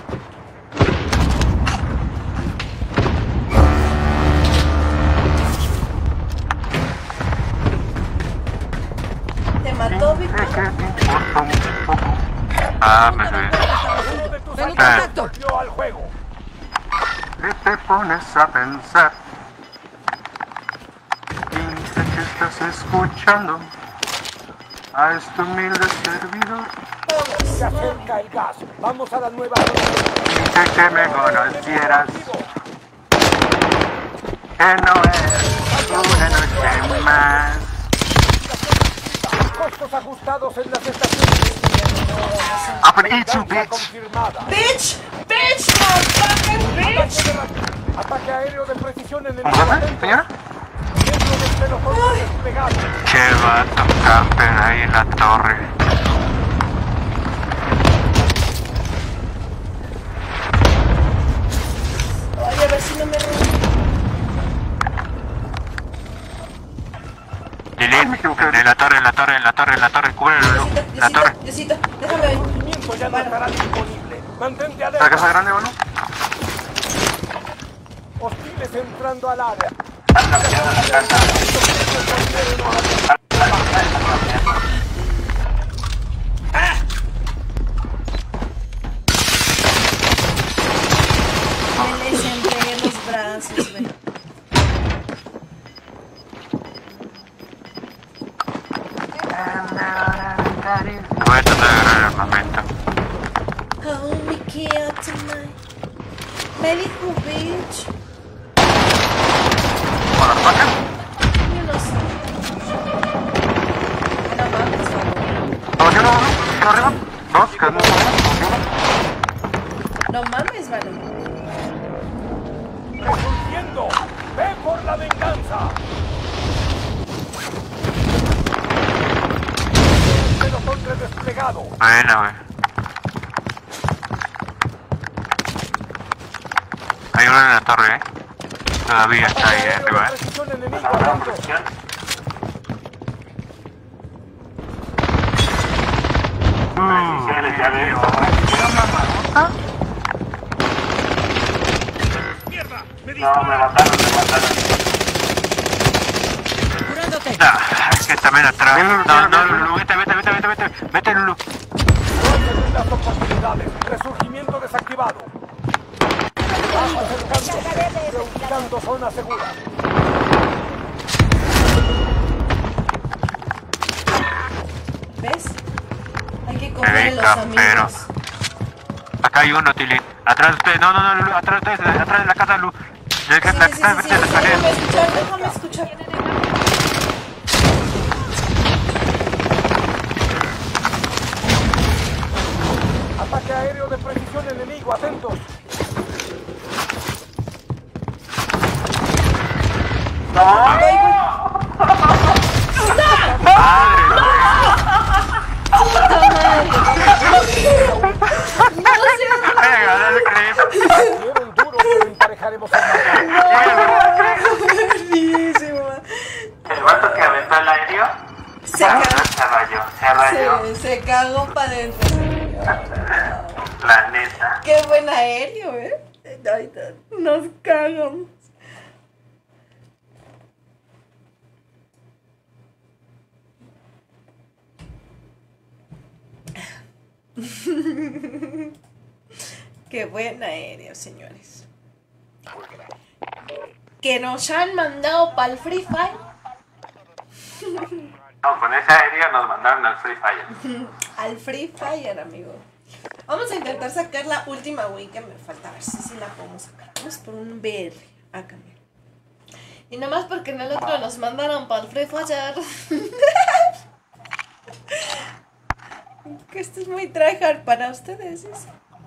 ¿Te mató, Víctor? ¿Qué te importa un poco? Ah, me ve. Uno de tus Ven, aliados contacto. volvió al juego. ¿Qué te pones a pensar? Dice que estás escuchando a este humilde servidor. Se acerca el gas. Vamos a la nueva. Dice que me conocieras, que no es una noche más. Costos ajustados en las estaciones. I'm gonna eat you, Ganancia bitch. confirmada. ¡Bitch! ¡Motherfucking bitch! Ataque aéreo de precisión en el ¿Cómo se llama, señora? Miembro del pelotón desplegado. Che vato camper ahí en la torre. Ay, a ver si no me roban. Lili, en la torre, cúbrelo, Lulu. La torre. Diosito, déjame ver. Movimiento ya no estará disponible. Mantente ¿La alerta. casa grande o no? Hostiles entrando al área. Me les entregué los brazos, güey. moscas, ¿no? No mames, mano. ¡Resurgiendo! ¡Ve por la venganza! Pelotón desplegado. Bueno, güey. Hay uno en la torre, ¿eh? Todavía está ahí arriba, ¿eh? Precisión enemigo, atento. No, me mataron. ¡Curándote! Es que también atrás. No, Lulu, vete, Lulu. Las oportunidades. Resurgimiento desactivado. Acercándose. Reubicando zona segura. ¿Ves? Hay que comer a los Capero. amigos. Acá hay uno, Tilly. Atrás de ustedes, no, Lulu, atrás de ustedes, atrás de la casa, Lulu. Sí, déjame escuchar. Ataque aéreo de precisión enemigo, atentos. Dieron duro, pero emparejaremos el marcador. Buenísimo. El vato que aventó el aéreo Se cagó. se rayó. Se cagó para adentro. La neta. Qué buen aéreo, Ay, nos cagamos. Qué buen aéreo, señores. Que nos han mandado para el Free Fire. No, con ese aéreo nos mandaron al Free Fire. Al Free Fire, amigo. Vamos a intentar sacar la última win que me falta. A ver si la podemos sacar. Vamos por un BR. Acá, mira. Y nomás porque en el otro nos mandaron para el Free Fire. Que esto es muy tryhard para ustedes, ¿sí?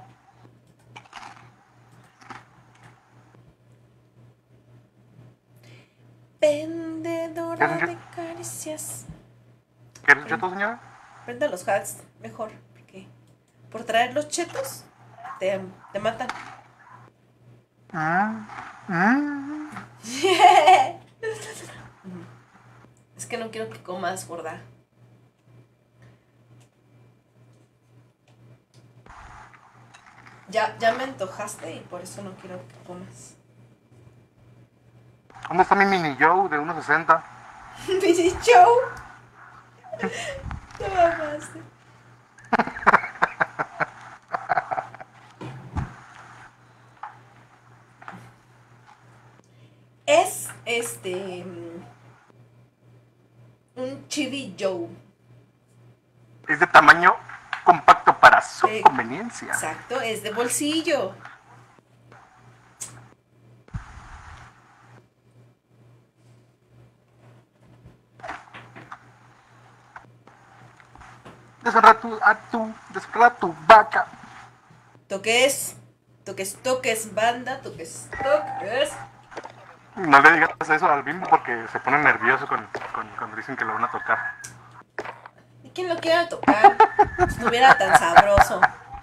Vendedora de caricias. ¿Quieres chetos, señora? Prende los hacks mejor, porque por traer los chetos te matan. Es que no quiero que comas, gorda. Ya me antojaste y por eso no quiero que comas. ¿Dónde está mi mini Joe de 1.60? Mini show. Te mamaste. Es un Chibi Joe. Es de tamaño compacto para su conveniencia. Exacto, es de bolsillo. Desgarra tu vaca. Toques, banda, toques. No le digas eso al Bimbo porque se pone nervioso cuando dicen que lo van a tocar. ¿Y quién lo quiera tocar? Estuviera tan sabroso.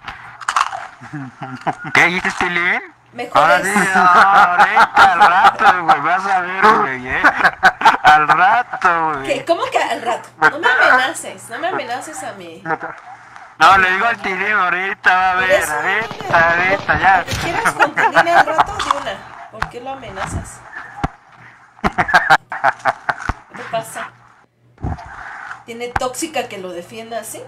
¿Qué dices, Tilín? Mejor Ahora es... sí, ahorita, al rato, güey, vas a ver, güey, al rato, güey. ¿Qué? ¿Cómo que al rato? No me amenaces a mí. No, le digo al Tilín, ahorita va a ver, ahorita, ya. ¿Te quieres con Tilín al rato? De una. ¿Por qué lo amenazas? ¿Qué te pasa? ¿Tiene tóxica que lo defienda así?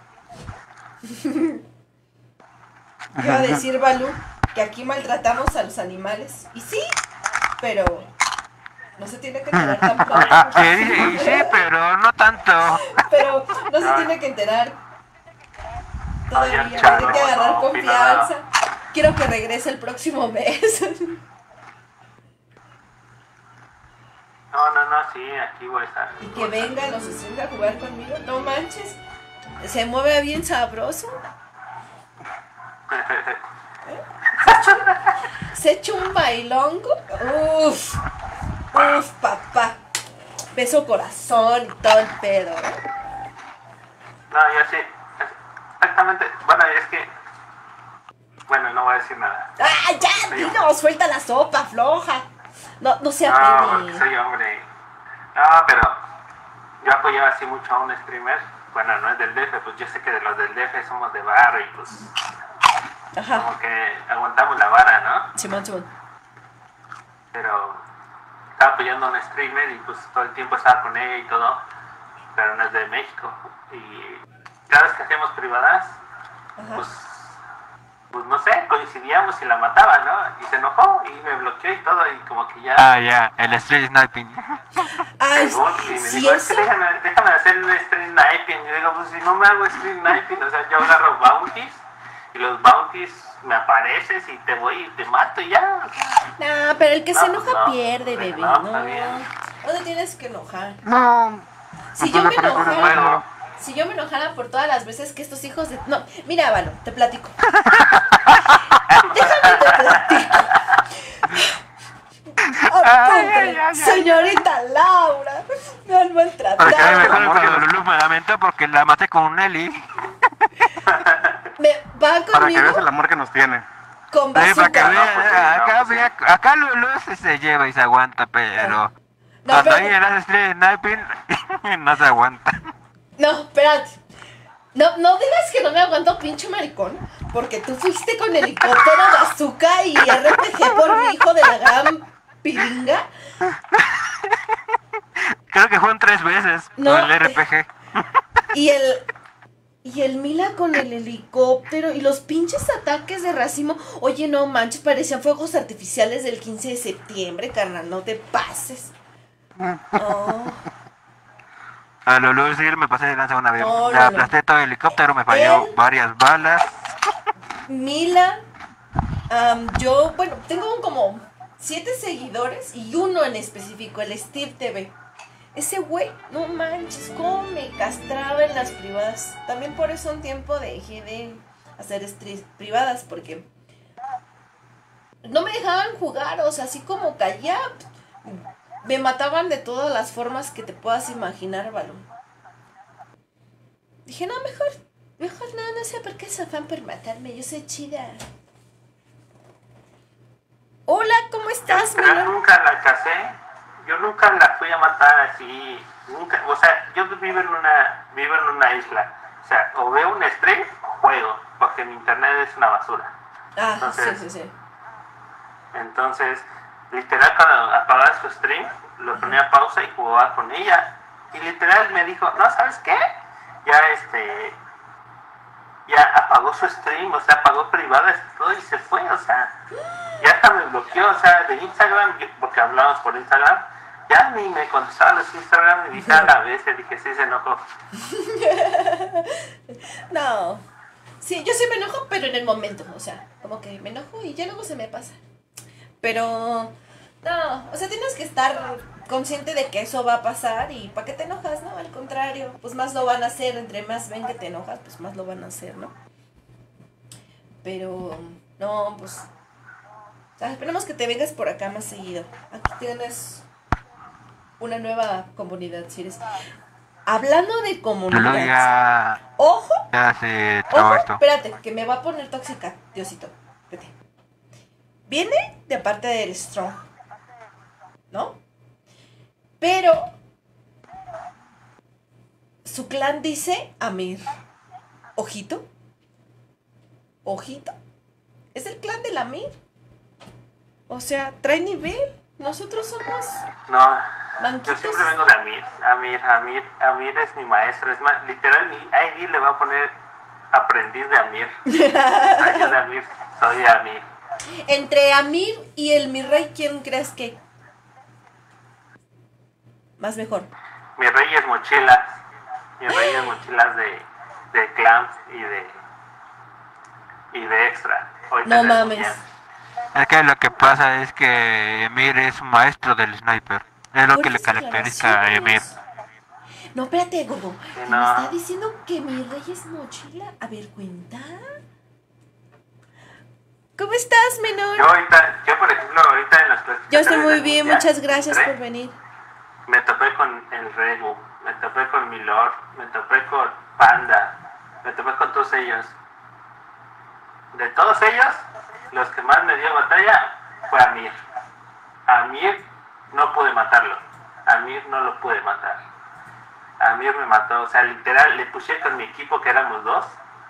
Iba a decir, Balú, que aquí maltratamos a los animales. Y sí, pero no se tiene que enterar tampoco. Sí, pero no tanto. Pero no se tiene que enterar. Todavía Ay, tiene Charo, que agarrar no, confianza. Quiero que regrese el próximo mes. No, sí, aquí voy a estar. Y que venga, nos sienta a jugar conmigo. No manches. Se mueve bien sabroso. Se echó un bailongo. Uf, papá. Beso corazón y todo el pedo. No, yo sí. Exactamente. Bueno, es que. Bueno, no voy a decir nada. ¡Ah, ya! Dino, suelta la sopa, floja. No se No, porque apene. soy hombre. No, pero yo apoyaba así mucho a un streamer. Bueno, no es del DF, pues yo sé que de los del DF somos de barrio y pues Ajá. como que aguantamos la vara, ¿no? Simón. Pero estaba apoyando a un streamer y pues todo el tiempo estaba con ella y todo, pero no es de México. Y cada vez que hacíamos privadas, Ajá. pues no sé, coincidíamos y la mataba, ¿no? Y se enojó y me bloqueó y todo y como que ya... Ah, ya, el street sniping. Ay, Y me sí, dijo, es eso. que déjame hacer un stream sniping. Y yo digo, pues si no me hago stream sniping, o sea, yo agarro bounties y los bounties me apareces y te voy y te mato y ya. No, pero el que se No, enoja no, pierde, pues bebé. no, No, está bien. no te tienes que enojar. No. Si yo me enojara, Bueno, si yo me enojara por todas las veces que estos hijos de... No, mira, Valo, te platico. Déjame te platico. Apúntale, señorita Laura, me han maltratado. Porque a mí me amor acuerdo que que Lulu me lamentó porque la maté con un Nelly. Me va Para que conmigo veas el amor que nos tiene. con Sí, para que bazooka. vea, pues sí, acá, no, pues acá Lulu se lleva y se aguanta, pero No, cuando pero- hay en las street sniping no se aguanta. No, espérate. No digas que no me aguanto, pinche maricón, porque tú fuiste con helicóptero, bazooka y RPG por mi hijo de la gran piringa. Creo que fueron 3 veces No, con el RPG. Y el Mila con el helicóptero y los pinches ataques de racimo. Oye, no manches, parecían fuegos artificiales del 15 de septiembre, carnal, no te pases. Oh. A Lulu sí me pasé de lanza una vez. No, Le no, aplasté todo el helicóptero, me falló Él- varias balas. Mila, yo, bueno, tengo como 7 seguidores y uno en específico, el Steve TV. Ese güey, no manches, cómo me castraba en las privadas. También por eso un tiempo dejé de hacer streams privadas, porque no me dejaban jugar, o sea, así como callá, me mataban de todas las formas que te puedas imaginar, balón. Dije, no, mejor no sé por qué se afán por matarme, yo soy chida. Hola, ¿cómo estás, yo Mila? nunca la casé, yo nunca la fui a matar así, nunca, o sea, yo vivo en una isla, o sea, o veo un stream o juego, porque mi internet es una basura. Ah, Entonces, sí. Entonces, literal, cuando apagaba su stream, lo ponía a pausa y jugaba con ella. Y literal me dijo, no, ¿sabes qué? Ya apagó su stream, o sea, apagó privadas y todo y se fue, o sea, ya hasta me bloqueó, o sea, de Instagram, porque hablábamos por Instagram, ya ni me contestaba los Instagram y dije a la vez, dije, sí, se enojó. No. Sí, yo sí me enojo, pero en el momento, o sea, como que me enojo y ya luego se me pasa. Pero, no, o sea, tienes que estar consciente de que eso va a pasar y ¿para qué te enojas, no? Al contrario, pues más lo van a hacer, entre más ven que te enojas, pues más lo van a hacer, ¿no? Pero, no, pues, o sea, esperemos que te vengas por acá más seguido. Aquí tienes una nueva comunidad, si eres... Hablando de Lulu comunidad, ya ojo, se trabó ojo, esto. espérate, que me va a poner tóxica, Diosito. Espérate. Viene de parte del Strong, ¿no? Pero su clan dice Amir. Ojito. Ojito. Es el clan del Amir. O sea, trae nivel. Nosotros somos No, yo manquitos. siempre vengo de Amir es mi maestro, es más, literal, mi ID le va a poner aprendiz de Amir. Aprendiz de Amir, soy Amir. Entre Amir y el mi rey, ¿quién crees que? Más mejor. Mi rey es mochilas. Mi rey es mochilas de clams y de extra. Ahorita No les mames. enseño. Es que lo que pasa es que Emir es un maestro del sniper. Es lo que le Fuertes caracteriza a Emir. declaraciones. No, espérate, gordo. Sí, ¿Me no. está diciendo que mi rey es mochila? A ver, cuenta. ¿Cómo estás, menor? Yo por ejemplo, ahorita en las clases. Yo estoy muy bien, muchas gracias por venir. Me topé con el Regu, me topé con Milord, me topé con Panda, me topé con todos ellos. De todos ellos, los que más me dio batalla fue Amir. Amir no pude matarlo. Amir no lo pude matar. Amir me mató, o sea, literal, le puse con mi equipo que éramos dos.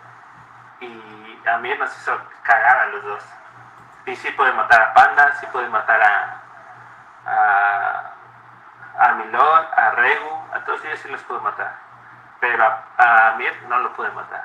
Y Amir nos hizo cagar a los dos. Y sí pude matar a Panda, sí pude matar a Milord, a Regu, a todos ellos sí los pude matar. Pero a Amir no lo pude matar.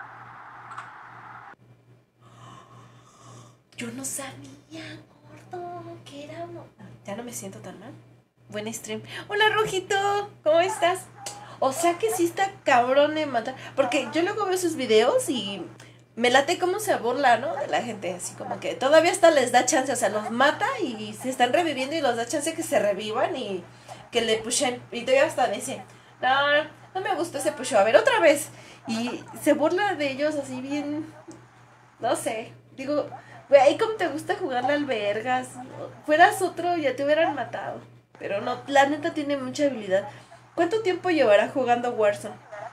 Yo no sabía, gordo, que éramos... Ya no me siento tan mal. Buen stream. Hola, Rojito, ¿cómo estás? O sea que sí está cabrón de matar. Porque yo luego veo sus videos y me late cómo se burla, ¿no? De la gente, así como que todavía hasta les da chance, o sea, los mata y se están reviviendo y los da chance que se revivan y que le pushen. Y todavía hasta dice, no me gustó ese push, a ver, otra vez. Y se burla de ellos así bien, no sé, digo... Güey, ¿cómo te gusta jugarle al vergas? Fueras otro, ya te hubieran matado. Pero no, la neta tiene mucha habilidad. ¿Cuánto tiempo llevará jugando Warzone?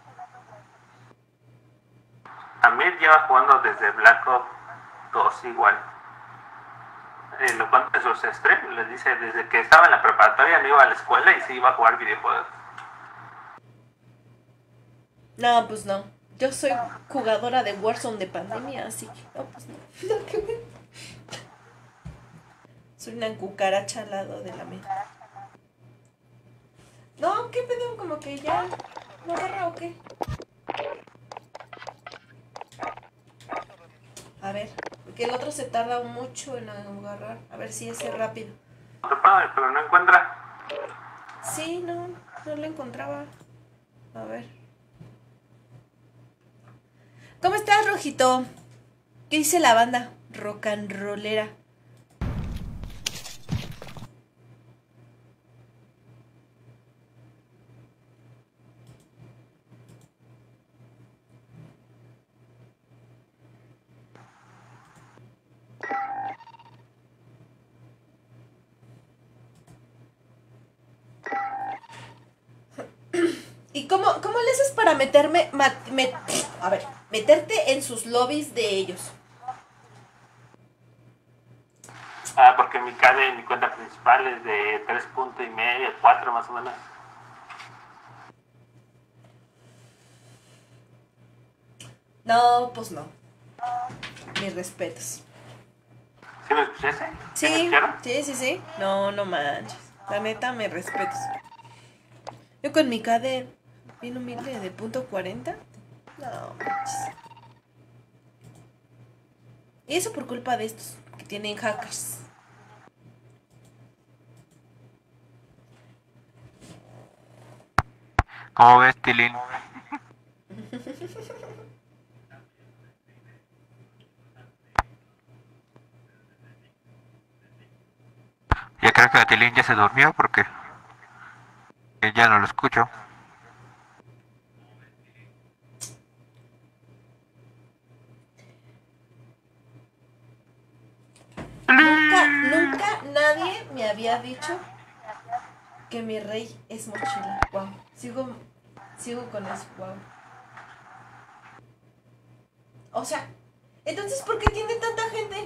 Amir lleva jugando desde Black Ops 2 igual. Lo cuenta en sus streams, les dice, desde que estaba en la preparatoria no iba a la escuela y sí iba a jugar videojuegos. No, pues no. Yo soy jugadora de Warzone de pandemia, así que no, pues no. No, qué bueno. Soy una cucaracha al lado de la mesa. No, ¿qué pedo? Como que ya no agarra o qué. A ver, porque el otro se tarda mucho en agarrar. A ver si ese es rápido. Pero no encuentra. Sí, no lo encontraba. A ver. ¿Cómo estás, Rojito? ¿Qué dice la banda? Rock and rollera. ¿Y cómo le haces para meterme, meterte en sus lobbies de ellos? Porque mi KD, mi cuenta principal es de 3.5, 4 más o menos. No, pues no. Mis respetos. ¿Sí me escuchaste? Sí, ¿Me escucharon? sí. No manches. La neta, mis respetos. Yo con mi KD bien humilde de .40. No manches. Y eso por culpa de estos que tienen hackers. ¿Cómo ves, Tilín? Ya creo que Tilín ya se durmió porque ya no lo escucho. Nunca nadie me había dicho que mi rey es mochila. Wow. Sigo con eso. Wow. O sea, entonces ¿por qué tiene tanta gente?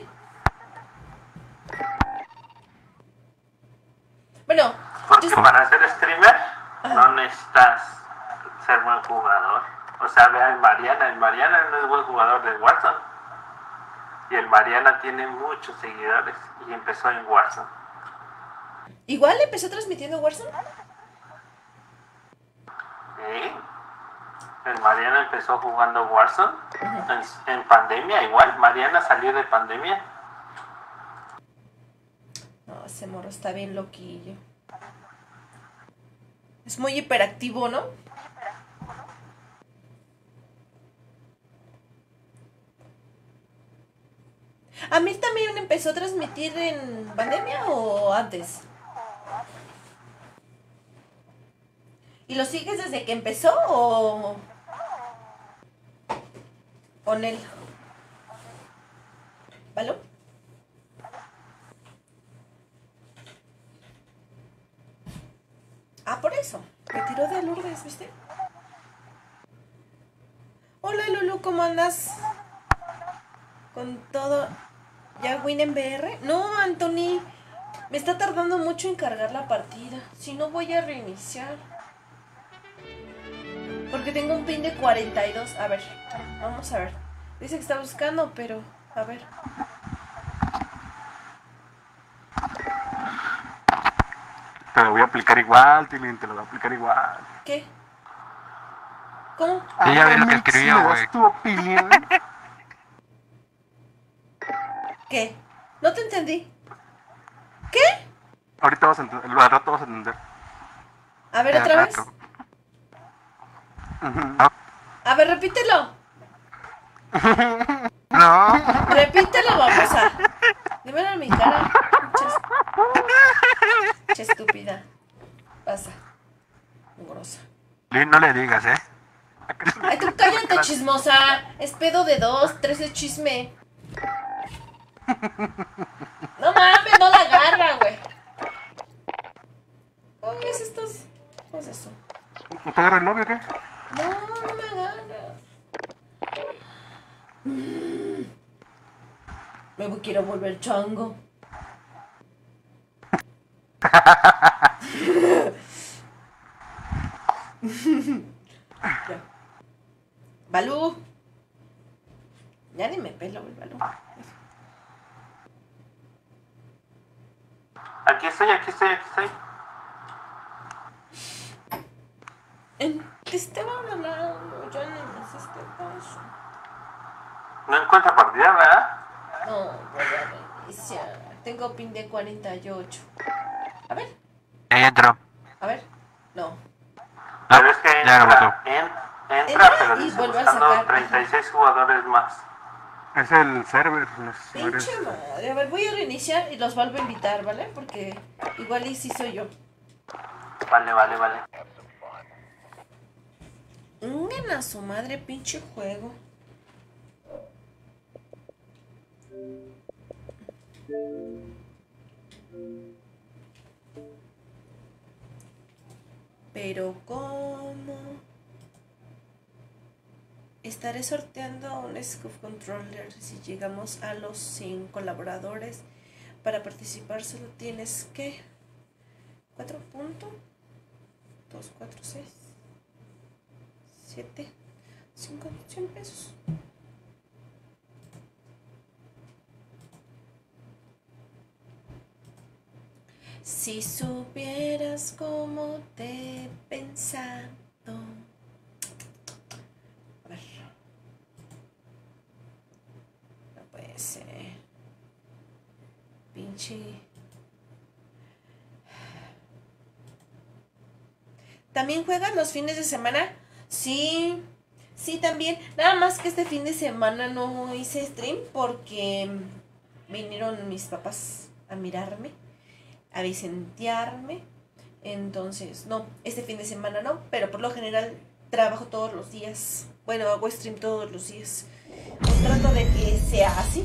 Bueno, Porque para ser streamer no necesitas ser buen jugador. O sea, ve al Mariana. El Mariana no es buen jugador de Warzone. Y el Mariana tiene muchos seguidores y empezó en Warzone. igual empezó transmitiendo Warzone. Sí. El Mariana empezó jugando Warzone en pandemia igual. Mariana salió de pandemia. No, ese morro está bien loquillo. Es muy hiperactivo, ¿no? ¿Amir también empezó a transmitir en pandemia o antes? ¿Y lo sigues desde que empezó o Nel? ¿Valo? Ah, por eso. Me tiró de Lourdes, ¿viste? Hola, Lulu, ¿cómo andas? Con todo. ¿Ya win en BR? No, Anthony. Me está tardando mucho en cargar la partida. Si no, voy a reiniciar. Porque tengo un pin de 42. A ver, vamos a ver. Dice que está buscando, pero... A ver. Te lo voy a aplicar igual, Tilín, te lo voy a aplicar igual. ¿Qué? ¿Cómo? Sí, ya vi lo que escribió, güey. ¿Es tu opinión? ¿Qué? No te entendí. ¿Qué? Ahorita vas a entender, al rato vas a entender. A ver, otra vez. A ver, repítelo. No. Repítelo, babosa. Dímelo en mi cara. Che estúpida. Pasa. Grosa. Lin, no le digas, ¿eh? Ay, tú cállate, chismosa. Es pedo de 2, 3 es chisme. No mames, no la agarra, güey. ¿Cómo es estos? ¿Cómo es eso? ¿No te agarra el novio o qué? No, no me agarra. Quiero volver chango. Ya. Balú. Ya ni me pelo el Balú. Aquí estoy, aquí estoy, aquí estoy. Te estaban hablando, yo no me hiciste caso. No encuentra partida, ¿verdad? No, voy a reiniciar. Tengo pin de 48. A ver, Ahí entró. a ver. No. Pero es que ya lo entra, botó. Entra pero y dice vuelve a buscando sacar. 36 jugadores más. Es el server, los Pinche madre. A ver, voy a reiniciar y los vuelvo a invitar, ¿vale? Porque igual y sí soy yo. Vale, vale, vale. A su madre, pinche juego. Pero ¿cómo? Estaré sorteando un Scuf Controller si llegamos a los 100 colaboradores. Para participar solo tienes que 4 puntos 2, 4, 6 7 5, 100 pesos. Si supieras cómo te he pensado. A ver. No puede ser. Pinche. ¿También juegan los fines de semana? Sí. Sí, también. Nada más que este fin de semana no hice stream porque vinieron mis papás a mirarme, a vicentearme. Entonces, no, este fin de semana no, pero por lo general trabajo todos los días. Bueno, hago stream todos los días. Trato de que sea así.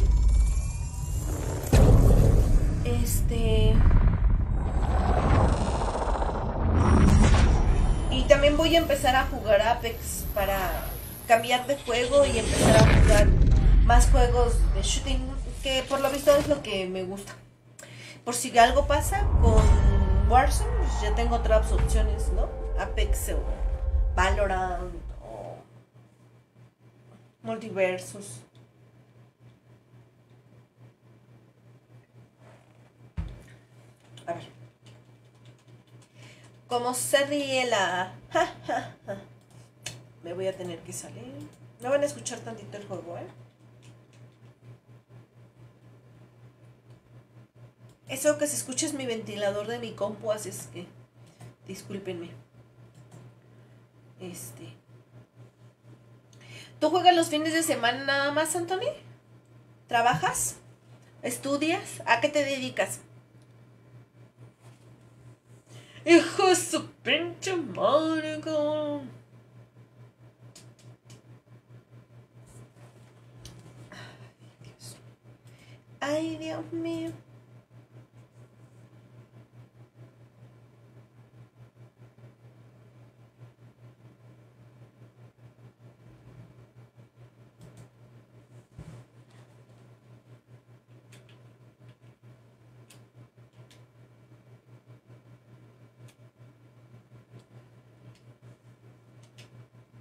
Y también voy a empezar a jugar Apex para cambiar de juego y empezar a jugar más juegos de shooting, que por lo visto es lo que me gusta. Por si algo pasa con Warzone, pues ya tengo otras opciones, ¿no? Apex o Valorant o Multiversus. A ver. ¿Cómo se ríe la? Me voy a tener que salir. Me van a escuchar tantito el juego, ¿eh? Eso que se escucha es mi ventilador de mi compu, así es que discúlpenme. ¿Tú juegas los fines de semana nada más, Anthony? ¿Trabajas? ¿Estudias? ¿A qué te dedicas? Hijo de su pinche madre, cabrón. Ay, Dios mío. Ay, Dios mío.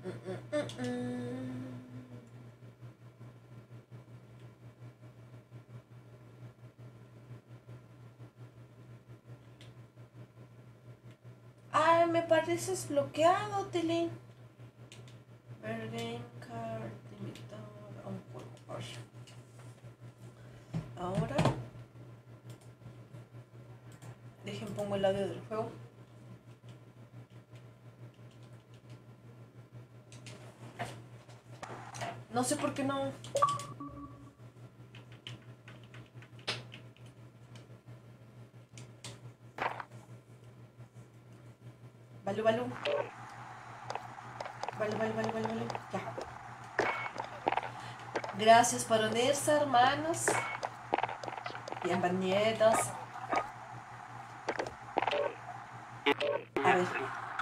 Ay, me pareces bloqueado, Tilín. Game card, invitado a un juego. Ahora. Dejen, pongo el audio del juego. No sé por qué no. Balú. Vale. Ya. Gracias por unirse, hermanos. Bienvenidos. A ver.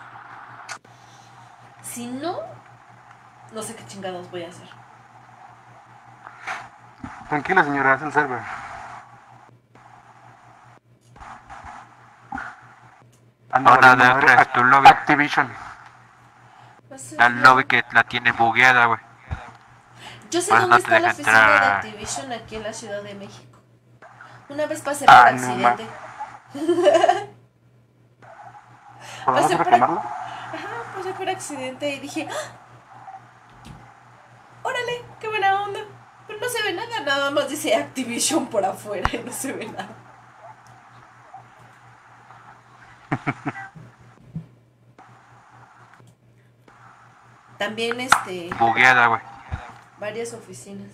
Si no, no sé qué chingados voy a hacer. Tranquila, señora, es el server. Ahora de otra es tu lobby. Activision. La lobby que la tiene bugueada, güey. Yo sé Pues dónde no te está la deja oficina de entrar. Activision aquí en la Ciudad de México. Una vez pasé por accidente. ¿Podemos Pasé por, reclamarlo? pasé por accidente y dije, ¡ah! ¡Órale! ¡Qué buena onda! Pero no se ve nada, nada más dice Activision por afuera y no se ve nada. También Bugueada, güey. varias oficinas.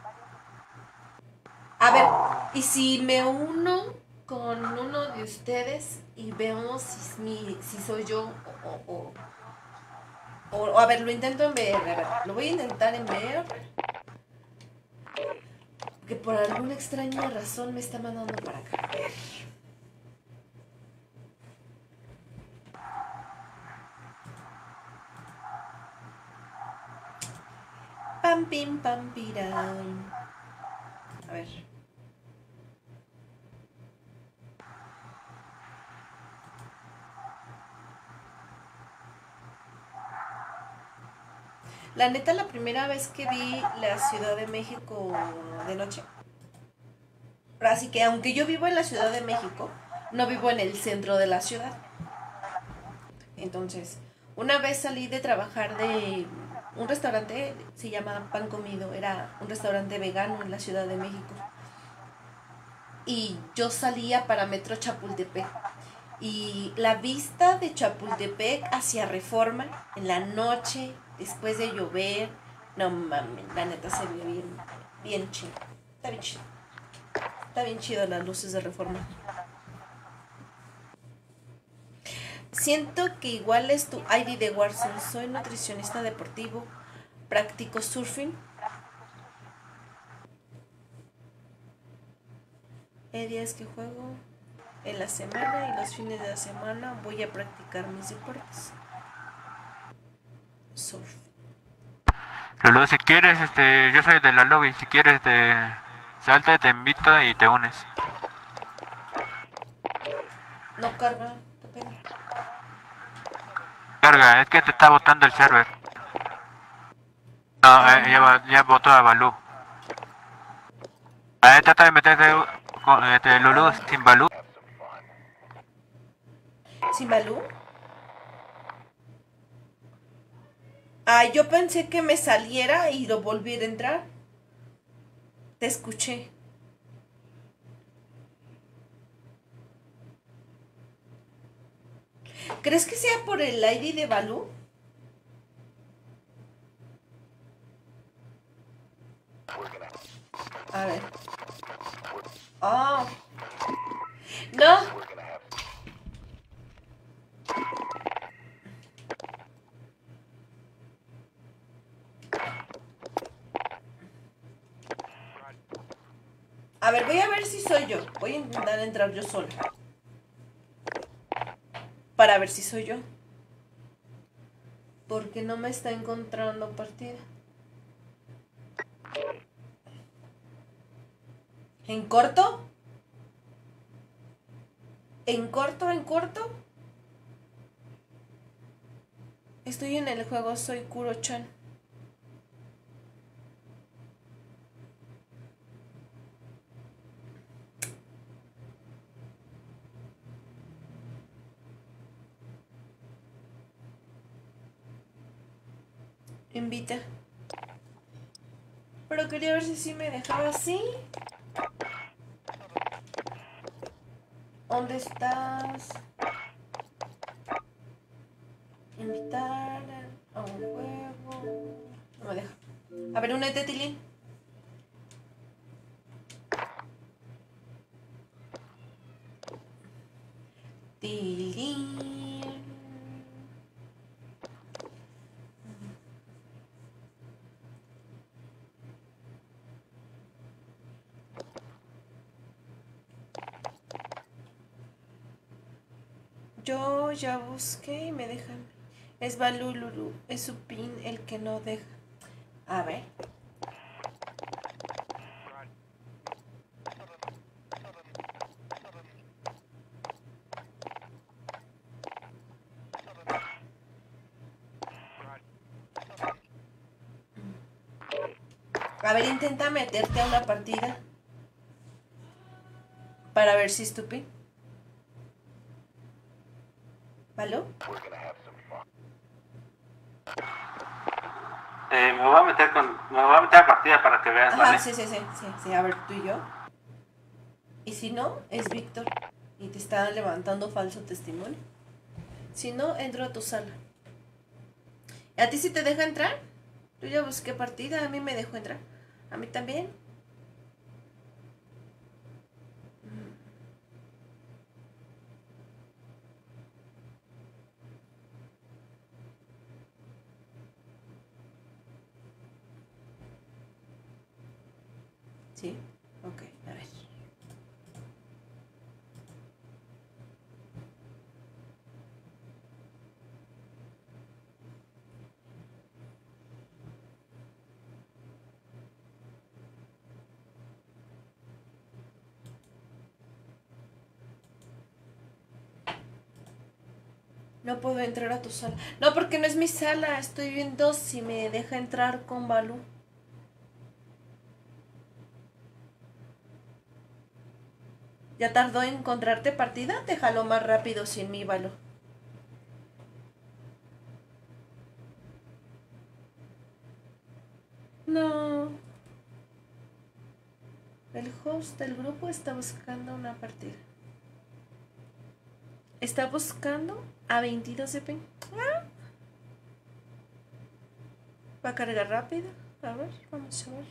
A ver, ¿y si me uno con uno de ustedes y vemos si soy yo o a ver, lo intento en VR, a ver, lo voy a intentar en VR. Que por alguna extraña razón me está mandando para acá. A ver. Pam, pim, pam, piram. A ver. La neta, la primera vez que vi la Ciudad de México de noche. Así que aunque yo vivo en la Ciudad de México, no vivo en el centro de la ciudad. Entonces, una vez salí de trabajar de un restaurante, se llama Pan Comido, era un restaurante vegano en la Ciudad de México. Y yo salía para Metro Chapultepec. Y la vista de Chapultepec hacia Reforma, en la noche, después de llover, no mames, la neta se ve bien chido. Está bien chido. Está bien chido las luces de Reforma. Siento que igual es tu ID de Warzone. Soy nutricionista deportivo. Practico surfing. Hay días que juego en la semana y los fines de la semana voy a practicar mis deportes. Surf. Lulu, si quieres, yo soy de la lobby. Si quieres, salta, te invito y te unes. No carga, qué pena. Carga, es que te está botando el server. No, ya botó a Balú. Trata de meterte con Lulu sin Balú. ¿Sin Balú? Ah, yo pensé que me saliera y lo volviera a entrar. Te escuché. ¿Crees que sea por el ID de Balú? A ver. Oh. No. A ver, voy a ver si soy yo. Voy a intentar entrar yo sola. Para ver si soy yo. Porque no me está encontrando partida. ¿En corto? ¿En corto? Estoy en el juego, soy Kuro-chan. Invita. Pero quería ver si sí me dejaba así. ¿Dónde estás? Invitar a un juego. No me deja. A ver, únete, Tilín. Tilín. Yo ya busqué y me dejan. Es Balululu, es su pin el que no deja. A ver. A ver, intenta meterte a una partida. Para ver si es tu pin. ¿Aló? Me voy a meter a partida para que veas, Ajá, ¿vale? sí, a ver, tú y yo. Y si no, es Víctor. Y te está levantando falso testimonio. Si no, entro a tu sala. ¿A ti sí te deja entrar? Yo ya busqué partida, a mí me dejó entrar. ¿A mí también? Sí, ok, a ver. No puedo entrar a tu sala. No, porque no es mi sala. Estoy viendo si me deja entrar con Balú. ¿Ya tardó en encontrarte partida? Déjalo más rápido sin mí, Balú. No. El host del grupo está buscando una partida. Está buscando a 22 de ping. ¿Ah? Va a cargar rápido. A ver, vamos a ver.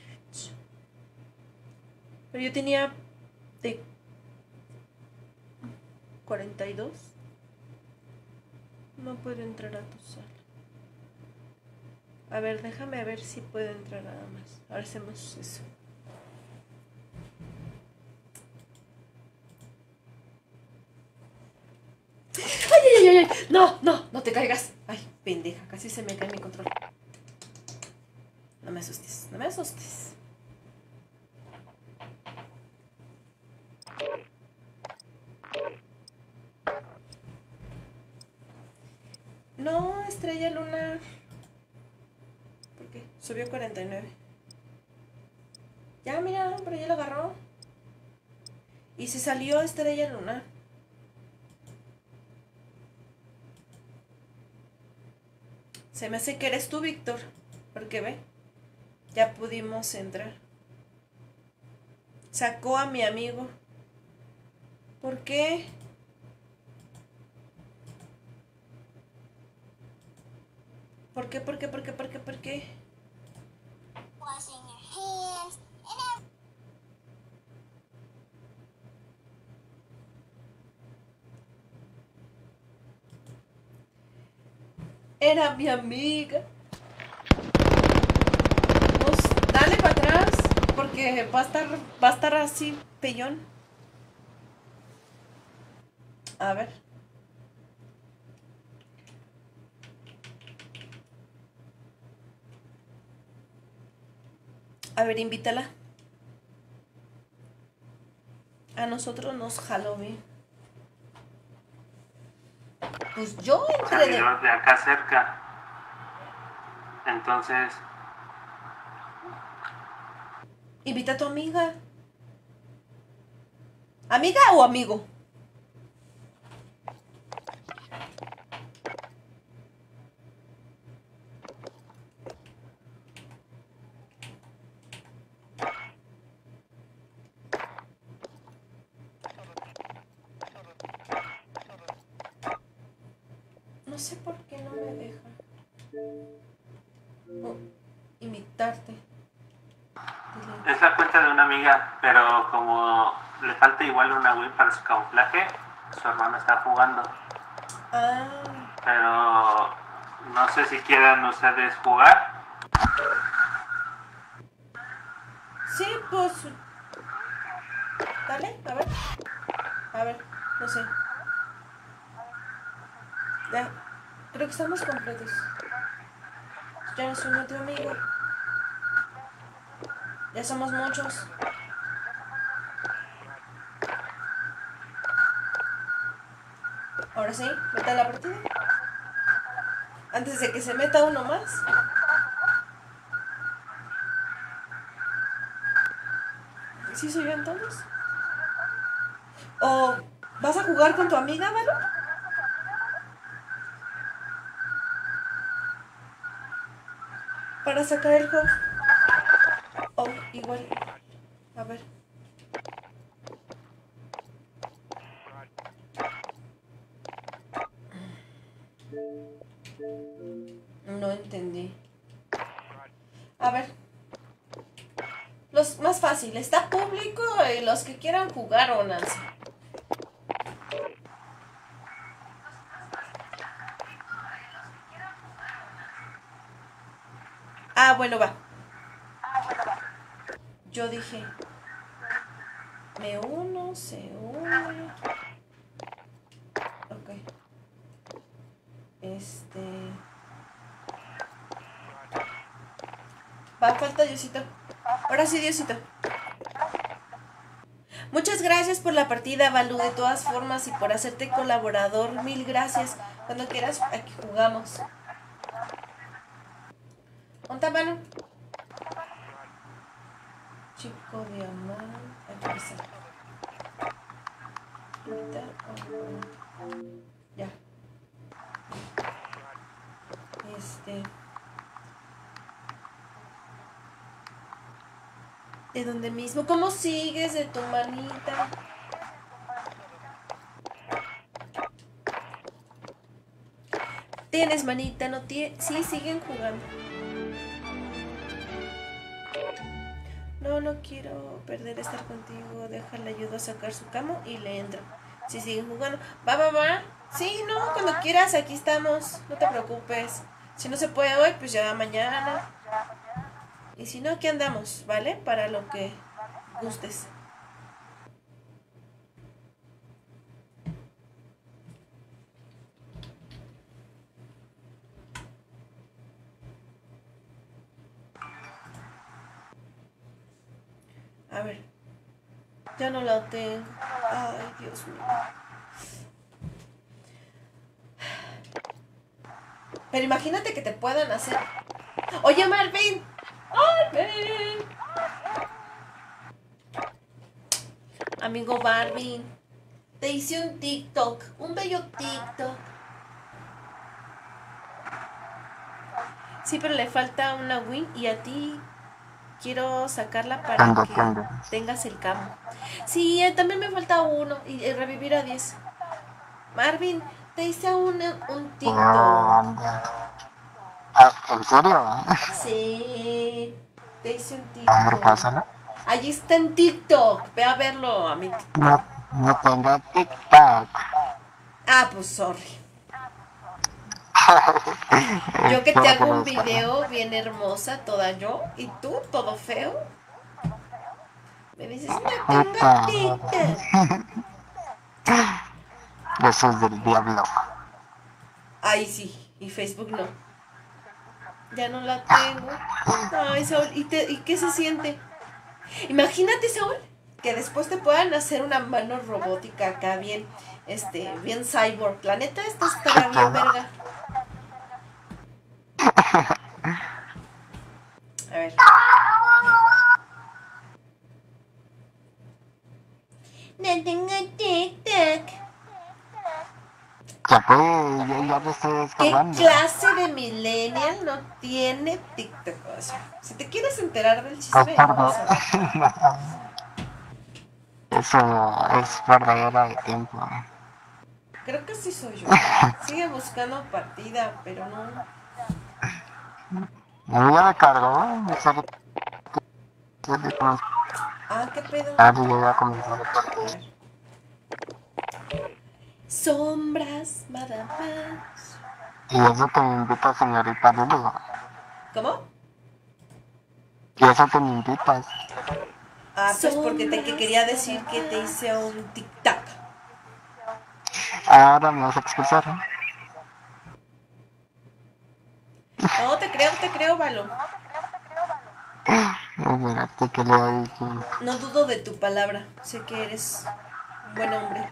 Pero yo tenía de 42. No puedo entrar a tu sala. A ver, déjame ver si puedo entrar nada más. Ahora hacemos eso. ¡Ay! No, no te caigas. Ay, pendeja, casi se me cae mi control. No me asustes, no me asustes. No, Estrella Lunar. ¿Por qué? Subió 49. Ya, mira, pero ya lo agarró. Y se salió Estrella Lunar. Se me hace que eres tú, Víctor. Porque ve, ya pudimos entrar. Sacó a mi amigo. ¿Por qué? ¿Por qué? ¿Por qué? ¿Por qué? ¿Por qué? ¿Por qué? Era mi amiga. Pues dale para atrás, porque va a estar así, pellón. A ver. A ver, invítala. A nosotros nos jaló bien. Pues yo entré de... de acá cerca. Entonces, Invita a tu amiga. ¿Amiga o amigo? No sé por qué no me deja. Invitarte. Dile. es la cuenta de una amiga, pero como le falta igual una win para su camuflaje, su hermano está jugando. Ah, Pero no sé si quieran ustedes jugar. sí, pues. Dale, a ver. A ver, no sé. Ya, creo que estamos completos. Ya nos unió tu amigo. Ya somos muchos. Ahora sí, meta la partida. Antes de que se meta uno más. ¿Sí soy yo entonces? ¿O vas a jugar con tu amiga, Valo? Para sacar el juego. Oh, igual. A ver. No entendí. A ver. Los más fácil. Está público y los que quieran jugar, únanse. Ah, bueno, va. Yo dije, me uno, se une. Ok. Va, falta Diosito. Ahora sí, Diosito. Muchas gracias por la partida, Balú, de todas formas, y por hacerte colaborador. Mil gracias. Cuando quieras, aquí jugamos. ¿Dónde está, Balú? Chico diamante. Aquí está. Ahorita, ya. ¿De dónde mismo? ¿Cómo sigues de tu manita? ¿Tienes manita? ¿No tienes? Sí, siguen jugando. No quiero perder estar contigo. Déjale, ayudo a sacar su camo y le entro. Si siguen jugando. Va. Sí, no, cuando quieras, aquí estamos. No te preocupes. Si no se puede hoy, pues ya mañana. Y si no, aquí andamos, ¿vale? Para lo que gustes. A ver. Ya no la tengo. Ay, Dios mío. Pero imagínate que te puedan hacer... Oye, Marvin. Marvin. Amigo Marvin. Te hice un TikTok. Un bello TikTok. Sí, pero le falta una win y a ti... Quiero sacarla para que tengas el camo. Sí, también me falta uno. Y revivir a 10. Marvin, te hice un TikTok. ¿En serio? Sí, te hice un A ver, TikTok. pásalo. Allí está en TikTok. Ve a verlo a mi TikTok. No tengo TikTok. Ah, pues sorry. Yo que te hago un video bien hermosa, toda yo, y tú, todo feo. Me dices, no tengo TikTok. Eso es del diablo. Ay, sí, y Facebook no. Ya no la tengo. Ay, Saúl, ¿y qué se siente? Imagínate, Saúl, que después te puedan hacer una mano robótica acá, bien, bien cyborg. La neta, esta estaría bien verga. Ya pues, ya me estoy ¿Qué descargando. clase de millennial no tiene TikTok? O sea, si te quieres enterar del Pues chisme, perdón. vamos a ver. Eso es perdedera de tiempo. Creo que sí soy yo. Sigue buscando partida, pero no. Me ya me cargó, me sale Ah, qué pedo. ya voy a comenzar A ver. Sombras, madamas. y eso que me invita señorita Lulu. ¿Cómo? Y eso que me invitas. Ah, pues porque te quería decir que te hice un tic-tac. Ahora me vas a expulsar. No, te creo, Valo. Mira, que le doy. No dudo de tu palabra. Sé que eres un buen hombre.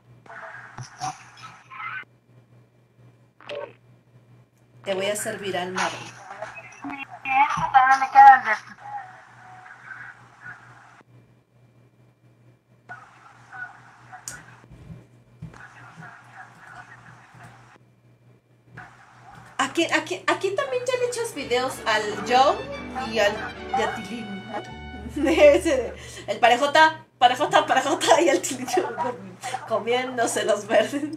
Te voy a hacer viral, Mari. Eso también me queda el de... Aquí también ya le echas videos al Joe y al Tilín. El parejota y el Tilín comiéndose los verdes.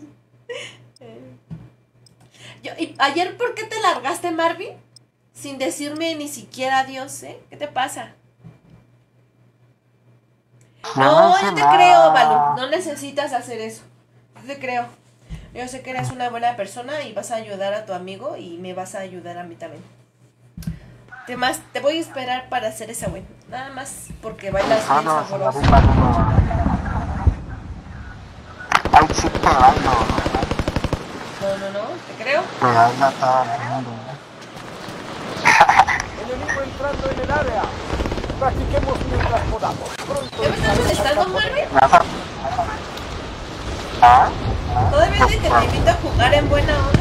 Y ayer, ¿por qué te largaste, Marvin? Sin decirme ni siquiera adiós, ¿eh? ¿Qué te pasa? No, yo te creo, Balú. No necesitas hacer eso. Yo te creo. Yo sé que eres una buena persona y vas a ayudar a tu amigo y me vas a ayudar a mí también. Además, te voy a esperar para hacer esa buena. Nada más porque bailas bien sabroso. Ay, sí te bailo. No, te creo. Te baila todo el mundo. Enemigo entrando en el área. Practiquemos mientras podamos. Pronto ¿Ya me estás molestando, Marvin? ¿Ah? ¿Todavía te invito a jugar en buena onda?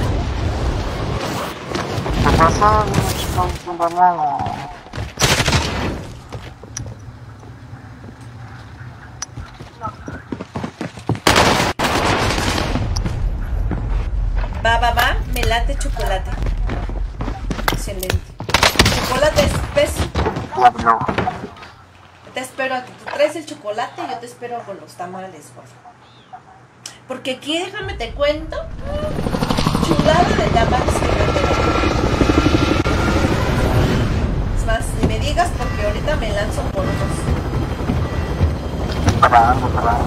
¿Qué pasó? No entiendo nada. Va, me late chocolate. Excelente. Chocolate espeso. Diablo. Te espero a que tú traes el chocolate y yo te espero con los tamales, por favor. Porque aquí, déjame te cuento, chulada de tamales que me tengo. Es más, ni me digas porque ahorita me lanzo por unos. Parando.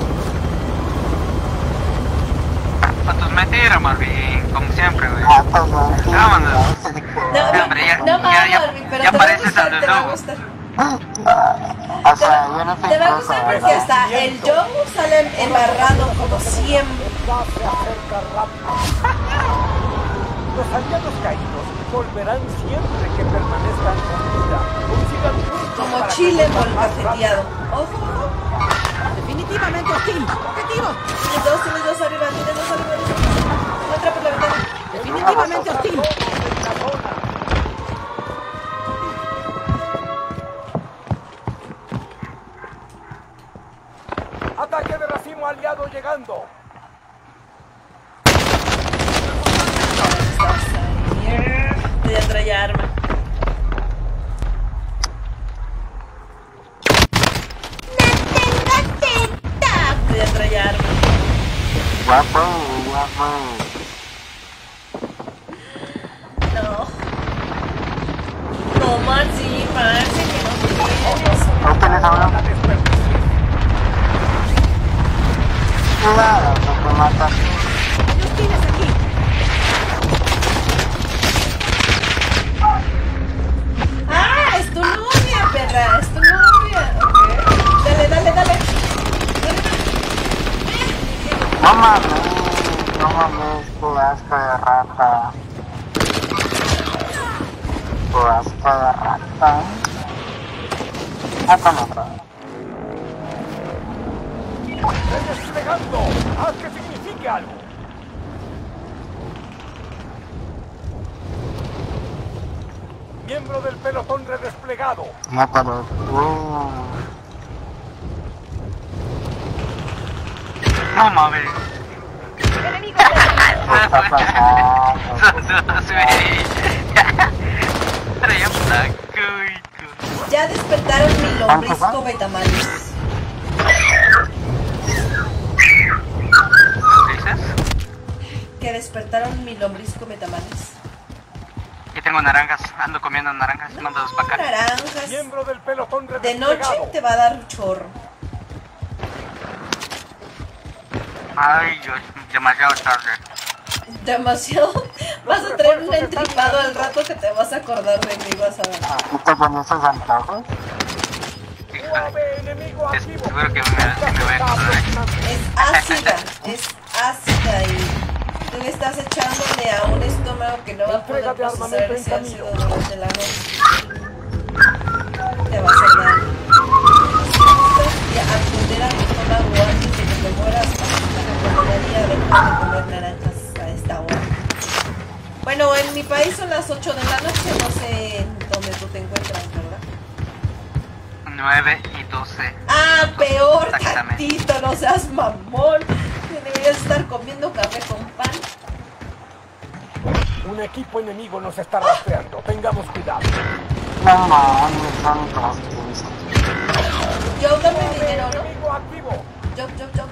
Con tus mentiras, Marvin, como siempre, güey. Ah, pues no. Vámonos. No, hombre, ya- no, ya- Marvin, pero ya te va a pareces gustar, al te va a Lulu. gustar. O sea, yo no soy Te va a gustar porque hasta el Joe sale embarrado como siempre. se acerca rápido. Los aliados caídos volverán siempre que permanezcan con vida. Consigan puntos Como para chile que vuelvan más molcajeteado. rápido. Ojo. Definitivamente hostil. Objetivo. Tienes dos arriba. Otra por la ventana. Definitivamente hostil. Ataque de racimo aliado llegando. Ya trae arma. Ya trae arma. Guapo. No. ¿Cómo así? Parece que no tienes. ¿No tienes ahora? Cuidado, que te matan. Los tienes aquí. ¡Ah! Es tu novia, perra. Es tu novia. Ok. Dale. No mames, tu asco de rata. Tu asco de rata. Con otra. Desplegando. Haz que signifique algo. Miembro del pelotón redesplegado. Mátalo. No mames. Enemigo cerca. está pasando? Traía un taco, hijo. Ya despertaron mi lombrisco betamales. ¿Qué dices? Que despertaron mi lombrisco betamales. Aquí tengo naranjas, ando comiendo naranjas, mándalos para acá. Naranjas. Miembro del pelotón De noche te va a dar un chorro. Ay, Dios, demasiado tarde. Demasiado. Vas a traer un entripado al rato que te vas a acordar de mí, vas a ver. ¿Qué con esos antojos? UAV enemigo activo. Seguro que me voy a acordar. Es ácida y tú estás echándole a un estómago que no va a poder procesar ese ácido durante la noche. Te va a hacer daño. Si gustas acudir a mi estómago antes de que te mueras, te recomendaría dejar de comer naranjas a esta hora. Bueno, en mi país son las 8 de la noche, no sé en dónde tú te encuentras, ¿verdad? 9 y 12. Ah, peor Exactamente. tantito, no seas mamón. Deberías estar comiendo café con pan. Un equipo enemigo nos está rastreando. Tengamos cuidado. No mames, son dos pinches. Yo dame dinero, ¿no? Enemigo activo. Yo.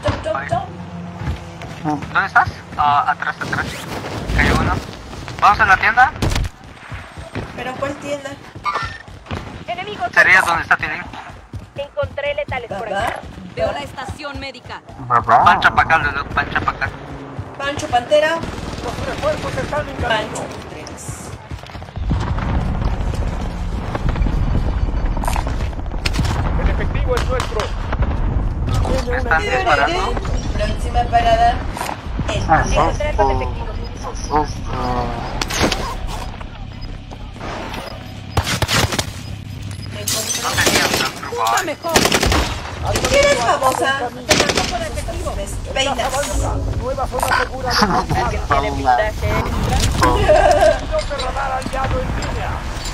¿Dónde estás? Atrás. Cayó uno. ¿Vamos a la tienda? ¿Pero cuál tienda? Enemigos. Sería donde está Tilín. Encontré letales por ¿Papá? aquí. Veo la estación médica. ¿Verdad? Pancha para acá, Lulu, pancha para acá. Pancho Pantera. Los refuerzos están en camino. Pancho Contreras. El efectivo es nuestro. Tiene una Están disparando. Próxima parada. El Ah, Conejo. No tenía un truco. Punta mejor. ¿Qué quieres, babosa? Te mando por efectivo. Peinas. nueva zona segura de Montana. ¿Tiene blindaje extra? Piloto de radar aliado en línea.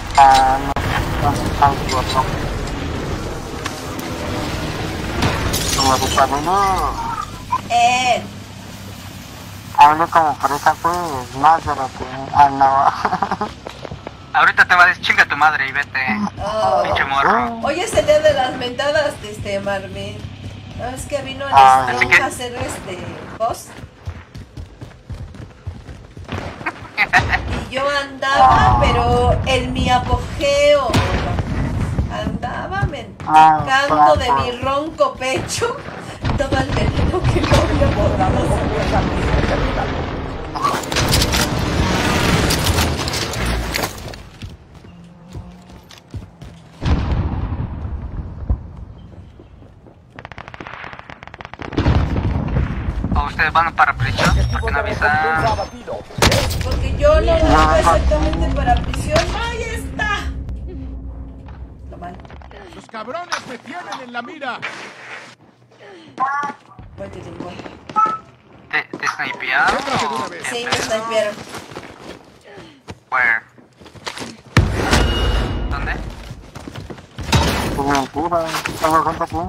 Hablo como fresa, pues, más de lo que... Ah, no. Ahorita te va a decir chinga tu madre y vete. Oh. Pinche morro. Hoy es el día de las mentadas de Marvin. ¿No es que vino el Ah, Strong ¿así a hacer boss? Y yo andaba, pero en mi apogeo. Andaba mentecando de mi ronco pecho todo el veneno que no había botado. ¿O ustedes van para prisión? ¿Por qué no avisan? Abatido. Porque yo no vengo exactamente para prisión. ¡Ahí está! Lo mal. Los cabrones me tienen en la mira. Voy, te tengo. ¿Te snipearon? Céntrate de una vez. Sí, me snipearon. Where? ¿Dónde? Mentira, tengo gente aquí.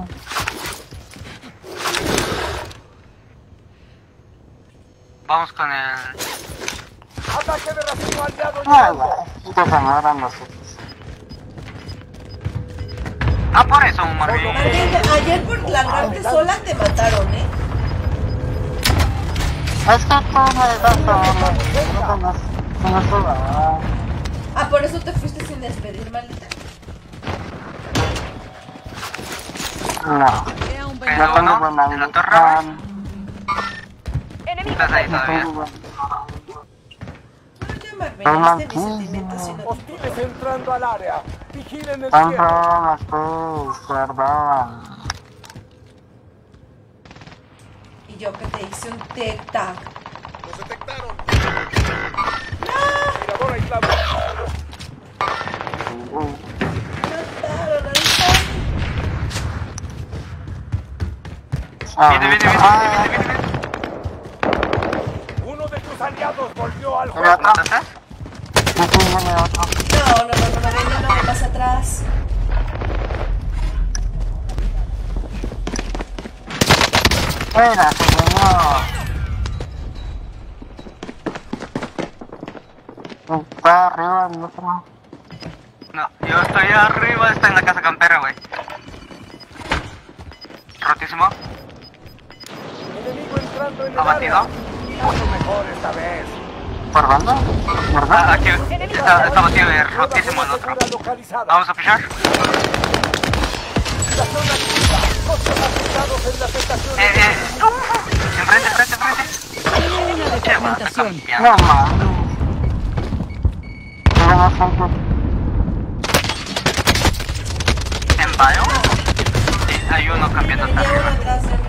Vamos con el... Ataque de racimo aliado Ah, llegando. güey, que se mueran nosotros. Ah, por eso, Marvin. Ayer por largarte sola te mataron, ¿eh? Es que tú me das todo, no se va. Ah, por eso te fuiste sin despedir, maldita. No, Vea un yo Pero tengo no, buena en la torre, visión. enemigo. Estás ahí todavía. No llamarme, mis sentimientos, sino... Hostiles entrando al área. Vigilen el Son cielo. bromas, pues, perdón. Y yo que te hice un tic-tac. Nos detectaron. Mirador aislado. Mataron al Viene. Uno de tus aliados volvió al ¿El juego. otro? ¿Mataste? Sí, viene otro. No, venga, más atrás. Espérate, señor. Está arriba el otro. No, yo estoy arriba, está en la casa campera, güey. Rotísimo. Enemigo entrando en el Abatido. área. Mucho mejor esta vez. ¿Por banda? ¿Verdad? Aquí está batido de rotísimo el otro. Localizada. Vamos a pushar. La zona activa. Costos afectados en las estaciones. Enfrente. Línea de fragmentación. No mames. ¿En bio? Sí, hay uno cambiando Venía hasta uno arriba. atrás de mí.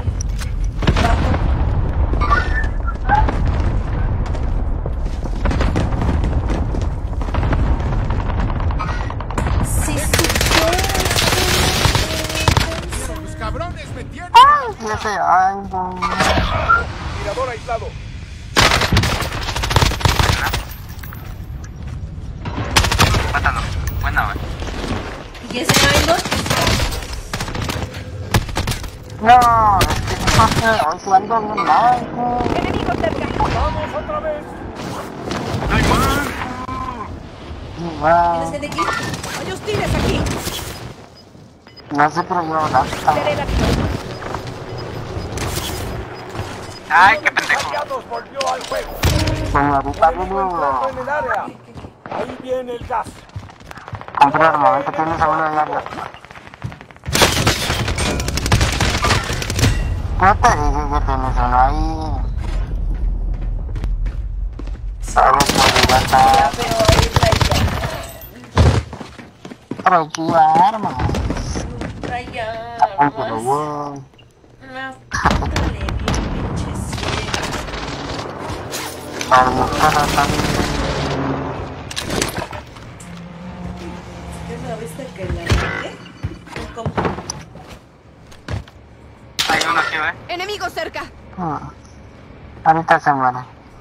Sí, Los cabrones me tienen. Ya sé, ay, no. Mirador aislado. Mátalo. Buena, güey. ¿Y ese Mindor? No, es que no sé, hoy jugando mal. Enemigo cerca. Vamos otra vez. ¿Tienes gente aquí? Hay hostiles aquí. No sé, pero yo la. Seré la Ay, qué pendejo. Aliados volvió al juego. Bueno, ahorita Enemigo entrando en el área. Ahí viene el gas. confirmo, ahorita tienes a uno en el área. No te dije que tienes uno ahí. Vamos por libertad. Pero ahí Traía armas. traía Aunque lo armas. voy. Más dale, bien, pinche ciego. ¿Qué sabiste que la maté? ¿Cómo? Hay uno aquí, ¿eh? enemigo cerca. Ahorita se muere.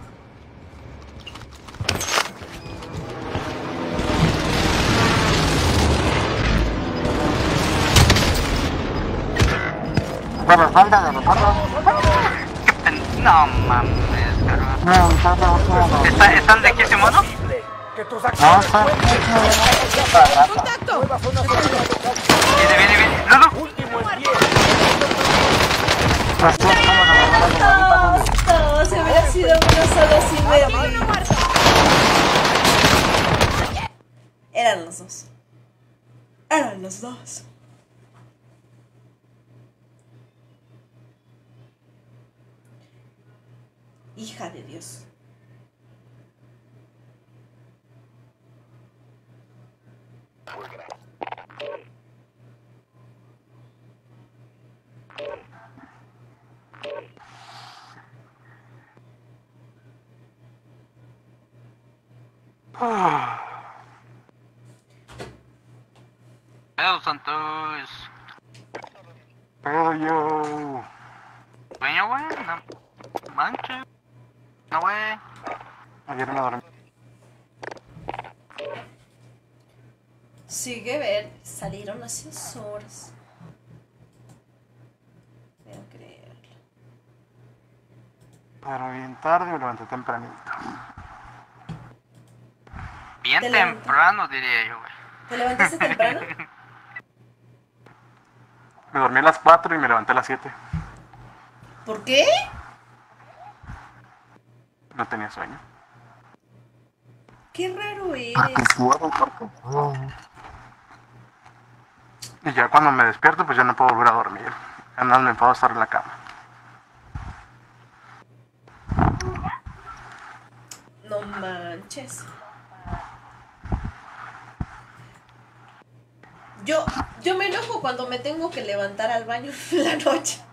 Pero falta de recuerdo. No mames, carnal. No, ¿están lejísimos, no? Que tus acciones Contacto. nueva zona segura local. Viene. Lulu. Último en pie. No, se hubiera sido uno solo sin verlo. Eran los dos. Eran los dos. Hija de Dios. Hola, Santos. Pero yo. Sueño, güey. No manches. No, güey. Ayer me dormí. Sigue ver. Salieron hace 2 horas. No creerlo. Pero bien tarde me levanté tempranito. Bien ¿Te levantas? temprano, diría yo, güey. ¿Te levantaste temprano? Me dormí a las 4 y me levanté a las 7. ¿Por qué? No tenía sueño. Qué raro eres. Y ya cuando me despierto, pues ya no puedo volver a dormir. Además me puedo estar en la cama. No manches. Yo me enojo cuando me tengo que levantar al baño en la noche.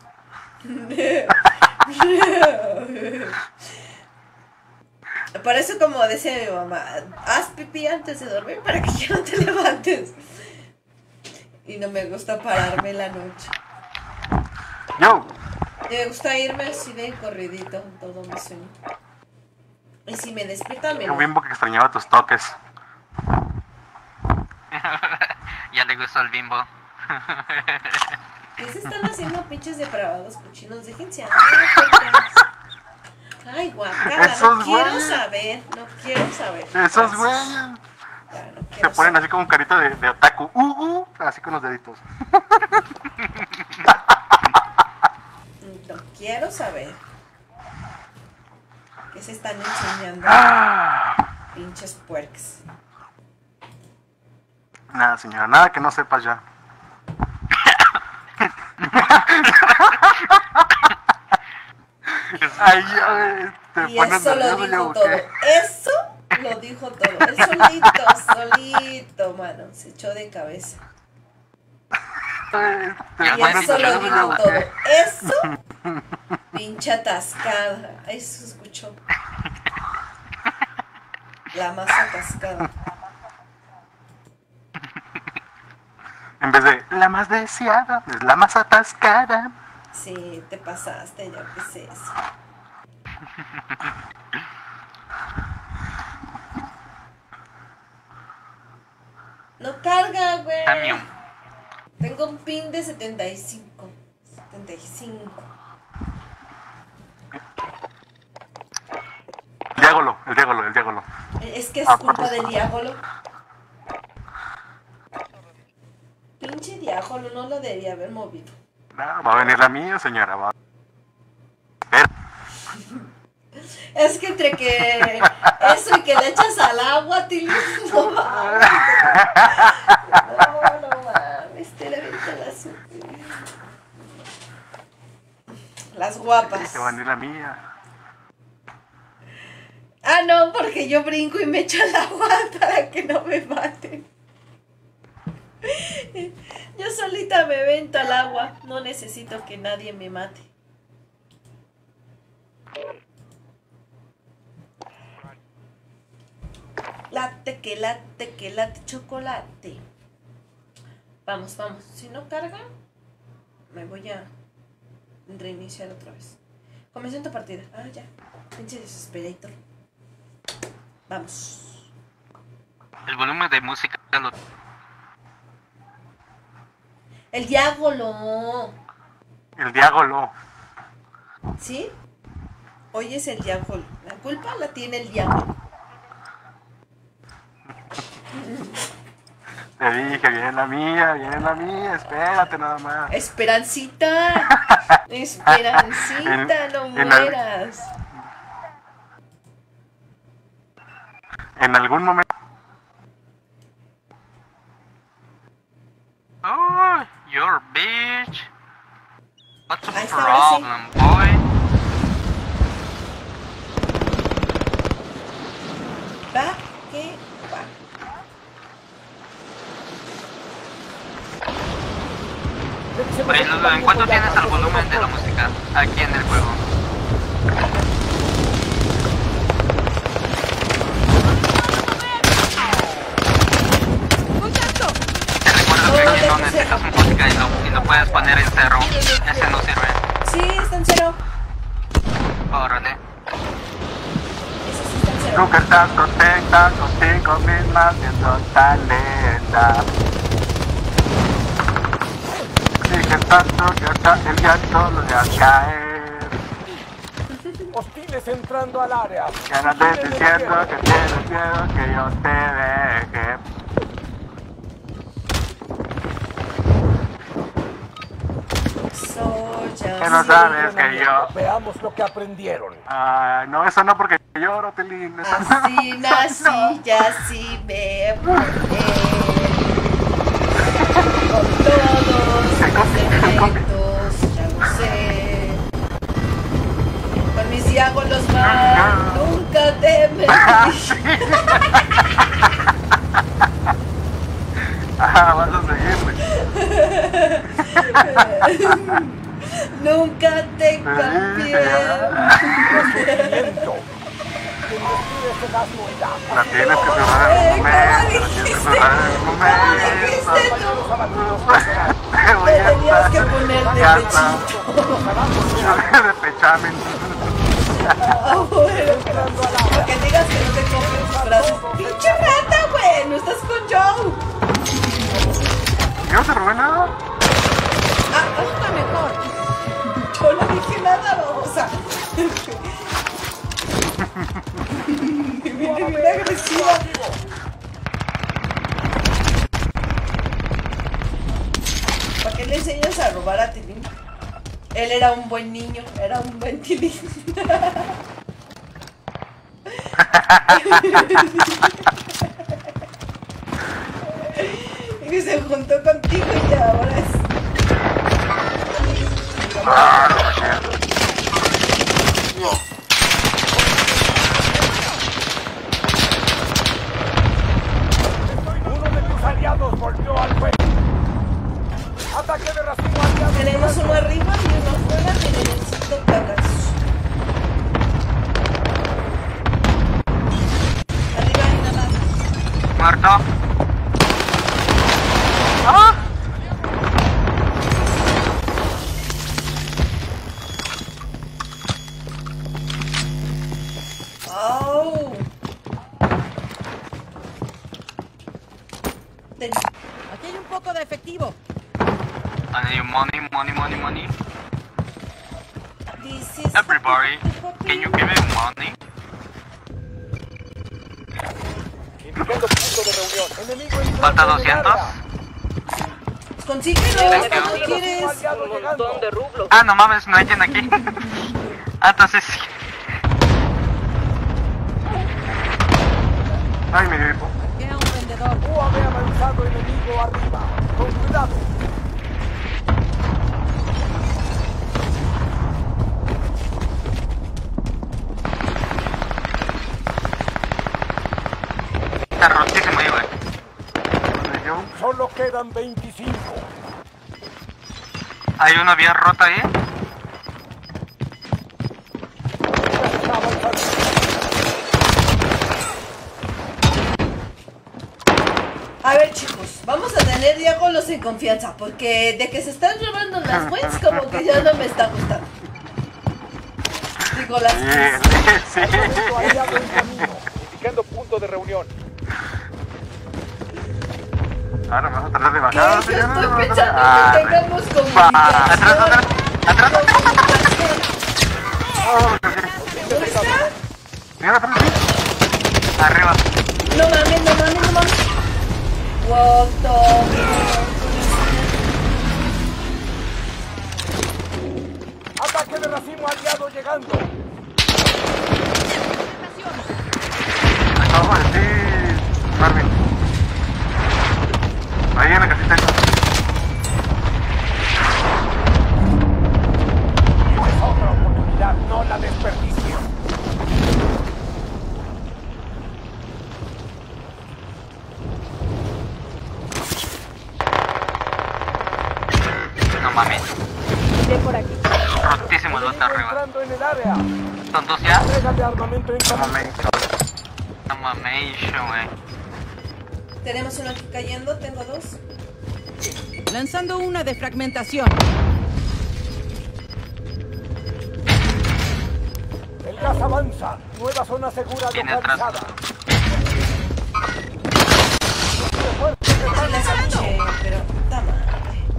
Por eso, como decía mi mamá, haz pipí antes de dormir para que ya no te levantes. Y no me gusta pararme en la noche. ¡Yo! Me gusta irme así de corridito en todo mi sueño. Y si me despiertan, me Qué enojo. bimbo que extrañaba tus toques. Ya le gustó el bimbo. ¿Qué se están haciendo pinches depravados cochinos? Déjense a Ay, guacala, Esos no quiero güeyes. saber, no quiero saber. Esos Gracias. güeyes Ya, no se quiero ponen saber. así como carita de otaku. Así con los deditos. No quiero saber. ¿Qué se están enseñando? Pinches puercs. Nada, señora, nada que no sepas ya. Ay, ya, te Y pones eso lo nervioso, dijo ¿o todo. qué? Eso lo dijo todo. Él solito, mano. Se echó de cabeza. Te Y pones eso lo nervioso, dijo ¿o todo. qué? Eso, pinche atascada. Eso escuchó. La más atascada. En vez de la más deseada, es la más atascada. Sí, te pasaste, ya que sé eso. No carga, güey. Camión. Tengo un pin de 75. 75. El diágolo. Es que es Ah, culpa perdón. del diágolo. Pinche diágolo, no lo debería haber movido. No, va a venir la mía, señora. Va. Es que entre que eso y que le echas al agua, Tilly, no mames. No mames, te le vente las guapas. Que va a venir la mía. Ah, no, porque yo brinco y me echo al agua para que no me maten. Yo solita me vento al agua. No necesito que nadie me mate. Que late, chocolate. Vamos. Si no carga, me voy a reiniciar otra vez. Comencé en tu partida. Ah, ya. Pinche desesperator. Vamos. El volumen de música lo... El diágolo. El diágolo. ¿Sí? Hoy es el diágolo. La culpa la tiene el diágolo. Te dije, viene la mía, espérate nada más. Esperancita. Esperancita, no en mueras. En algún momento. Oh, you're bitch. What's the Ahí está, ahora sí. problem, boy? Va, que va. Oye, Lulu, ¿en cuánto tienes el volumen de la música aquí en el juego? Te recuerdo que aquí no necesitas música y lo puedes poner en cero. Ese no sirve. Sí, está en cero. Órale. Ese sí está en cero. Nunca estás contenta contigo misma siendo tan lenta. Dije tanto que hasta el llanto lo dejas caer. Hostiles entrando al área. Ya no te estoy diciendo que tienes miedo que yo te deje. Que no sabes que yo. Veamos lo que aprendieron. No, eso no porque lloro, Tilín. Eso no. Así nací, ya sí me porté. Con todos mis defectos, ya lo sé. Con mis diágolos mal, nunca te mentí. Vas a seguirme. Nunca te cambié. Resurgimiento. Quien respire ese gas morirá. La tienes que cerrar en un momento. La tienes que dijiste? cerrar en un ¿Cómo momento. dijiste tú? Los abatidos pasarán. Te voy Te a tenías que dar poner de casa. pechito. De pechamen. Ah, bueno, para que digas que no te copian tus frases. ¡Pinche rata, güey! ¡No estás con Joe! Yo no te robé nada. Ah, mejor. Yo no dije nada, babosa. agresiva. ¿Para qué le enseñas a robar a Tilín? Él era un buen niño, era un buen Tilín. Que se juntó contigo y ahora es... Uno de tus aliados volvió al juego. Ataque de racimo aliado. Tenemos uno arriba y uno afuera, pero necesito cagas. Arriba hay nada más. Muerto. ¡Ah! ¡Au! Ten- Aquí hay un poco de efectivo. I need money. This is Everybody, can you give me money? Indicando punto de reunión. Enemigo entrando Falta en el 200. área. Consíguelo, Thank you. ¿cuánto quieres? Aliado llegando. Ah, no mames, no hay quien aquí. Ah, entonces sí. Ay, me dio hipo. Queda un vendedor. UAV avanzado enemigo arriba. Con cuidado. Está rotísimo ahí, güey. ¿Dónde yo? Solo quedan 25. Hay una vía rota ahí. Está avanzando. A ver, chicos, vamos a tener diálogos en confianza, porque de que se están robando las wins, como que ya no me está gustando. Digo, las Sí. Otro aliado en camino. Indicando punto de reunión. Ahora vamos a tratar de que bajar. yo señora. estoy pensando Ah, que tengamos Atrás. comunicación. Comunicación. ¿Dónde está? Mira, atrás, sí. Arriba. No mames. What the Ataque de racimo aliado llegando. Acabo de decir, Marvin. Ahí en la casita. Es otra oportunidad, no la desperdicie. No mames. Rotísimo el otro Enemigo arriba. entrando en el área. Son dos ya. Entrega de armamento en camino. No mames, güey. Tenemos uno aquí cayendo, tengo dos. Lanzando una de fragmentación. El gas avanza. Nueva zona segura Viene atrás. localizada. Sí la escuché, pero puta madre.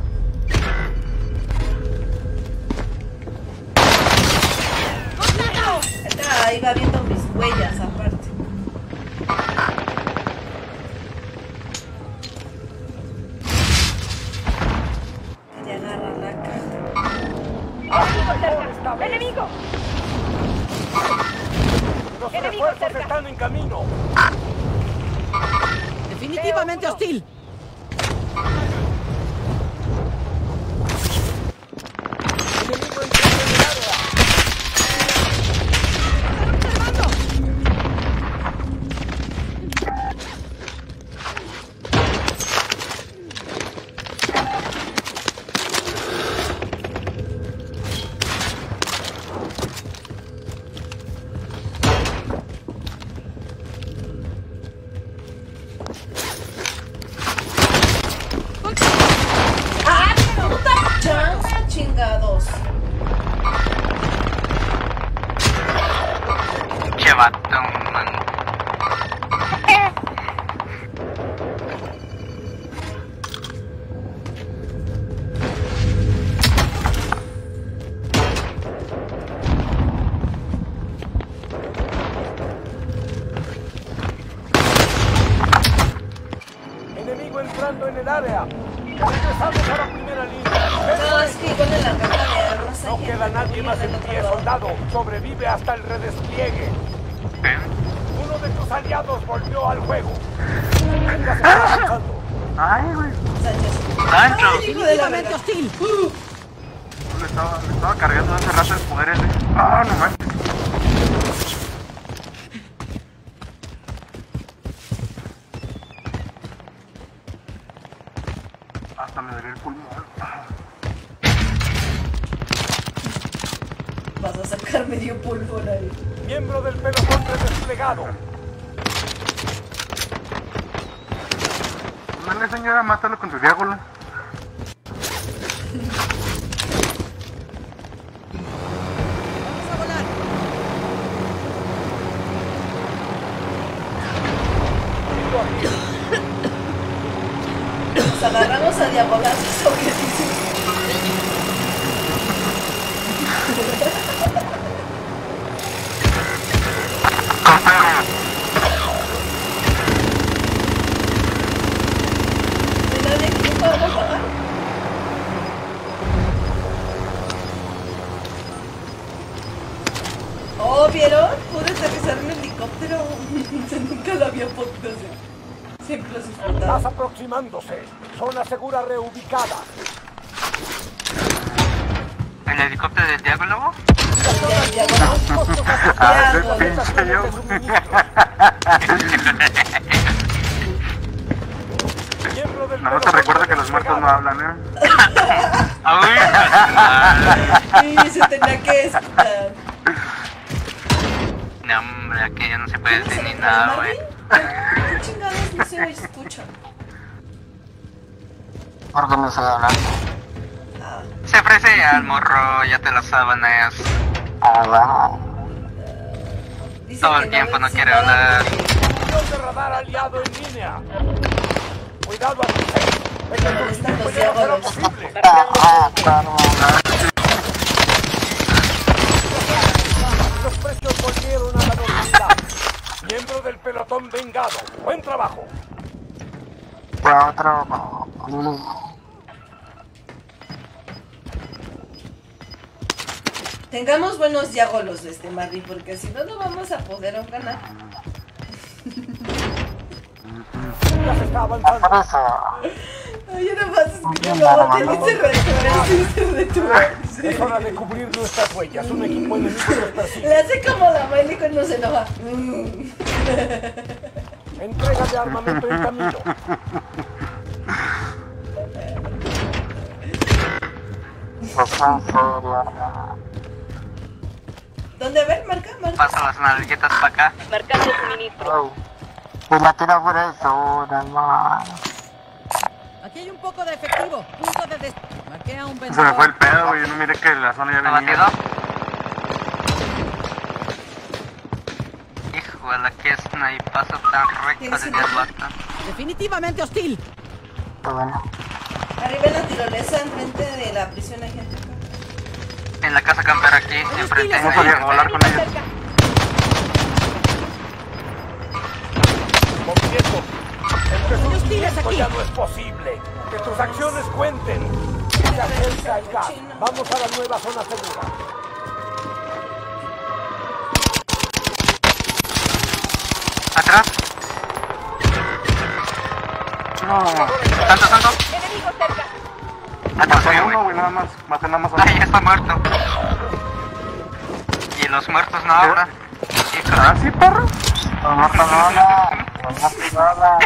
Ahí va viendo mis huellas aparte. Te agarra la cara. ¡Enemigo! Los refuerzos están en camino. Definitivamente hostil. Enemigo entrando en el área. entrando en el área. Regresamos a la primera línea. No, es que igual en la caja de arroz No hay queda gente nadie más en del pie, otro lado. soldado. Sobrevive hasta el redespliegue. Uno de tus aliados volvió al juego. Venga, se está avanzando. Ay, güey. Sánchez. Sancho. ¡Ay, hijo de la Definitivamente verga! hostil. Me estaba cargando hace rato el poder ese. Ah, no manches. Hasta me dolió el pulmón. Vas a sacar medio pulmón ahí. Miembro del pelotón redesplegado. Dale, señora, mátalo con tu diágolo. Vamos a volar. Nos agarramos a diabolazos o qué dices. Mira, ¿de qué vamos a pagar? Oh, ¿vieron? Pude aterrizar un helicóptero. Nunca lo había podido hacer. Siempre los disfrutaba. Estás aproximándose. Zona segura reubicada. ¿El helicóptero del diálogo? Ya, vamos. Ah, Ya, ese bueno. pinche yo. Miembro del No te pelotón recuerda que los muertos no hablan, ¿eh? Uy, Sí, se tenía que escuchar. no, hombre, aquí ya no se puede decir ni nada, güey. ¿Qué chingados no se escucha? ¿Por qué no estoy hablando? Se ofrece al morro, ya te las sábanas. Dice Todo que el tiempo no dice quiere nada hablar. porque Unión de radar aliado en línea. Cuidado aquí. Es que tu están los equipo ya no será diábolos. posible. Los precios volvieron a la normalidad. Miembro del pelotón vengado. Buen trabajo. tengamos buenos diágolos de este Marvin, porque si no, no vamos a poder ganar. Ya se está avanzando. Ay, yo nomás escuchaba se retuvo. Es hora de cubrir nuestras huellas. Un equipo enemigo nos persigue. Le hace como la Miley cuando se enoja. Entrega de armamento en camino. ¿Dónde? A ver, marca. Pasa las nalguetas para acá. Marcando suministro. Pues la tira por eso, hermano. Aquí hay un poco de efectivo. Punto de des... Marqué a un Se me fue el vendedor. pedo, güey. No miré que la zona ya venía. ¿Abatido? Híjole, que es una y paso tan recto de desbata. Definitivamente hostil. Pues bueno. Arriba en la tirolesa, enfrente de la prisión hay gente acá. En la casa campera aquí, enfrente No podía hablar con ellos. Confieso, el Hay hostiles resurgimiento aquí. ya no es posible. Que tus acciones cuenten. Se acerca el gas. Vamos a la nueva zona segura. ¿Atrás? No, ¿Santo? Enemigo cerca. Atrás, maté güey. uno, güey, nada más. Maté nada más a Ay, uno. ya está muerto. Y los muertos no hablan. ¿Ah, sí, perro? No mata nada. No mata nada.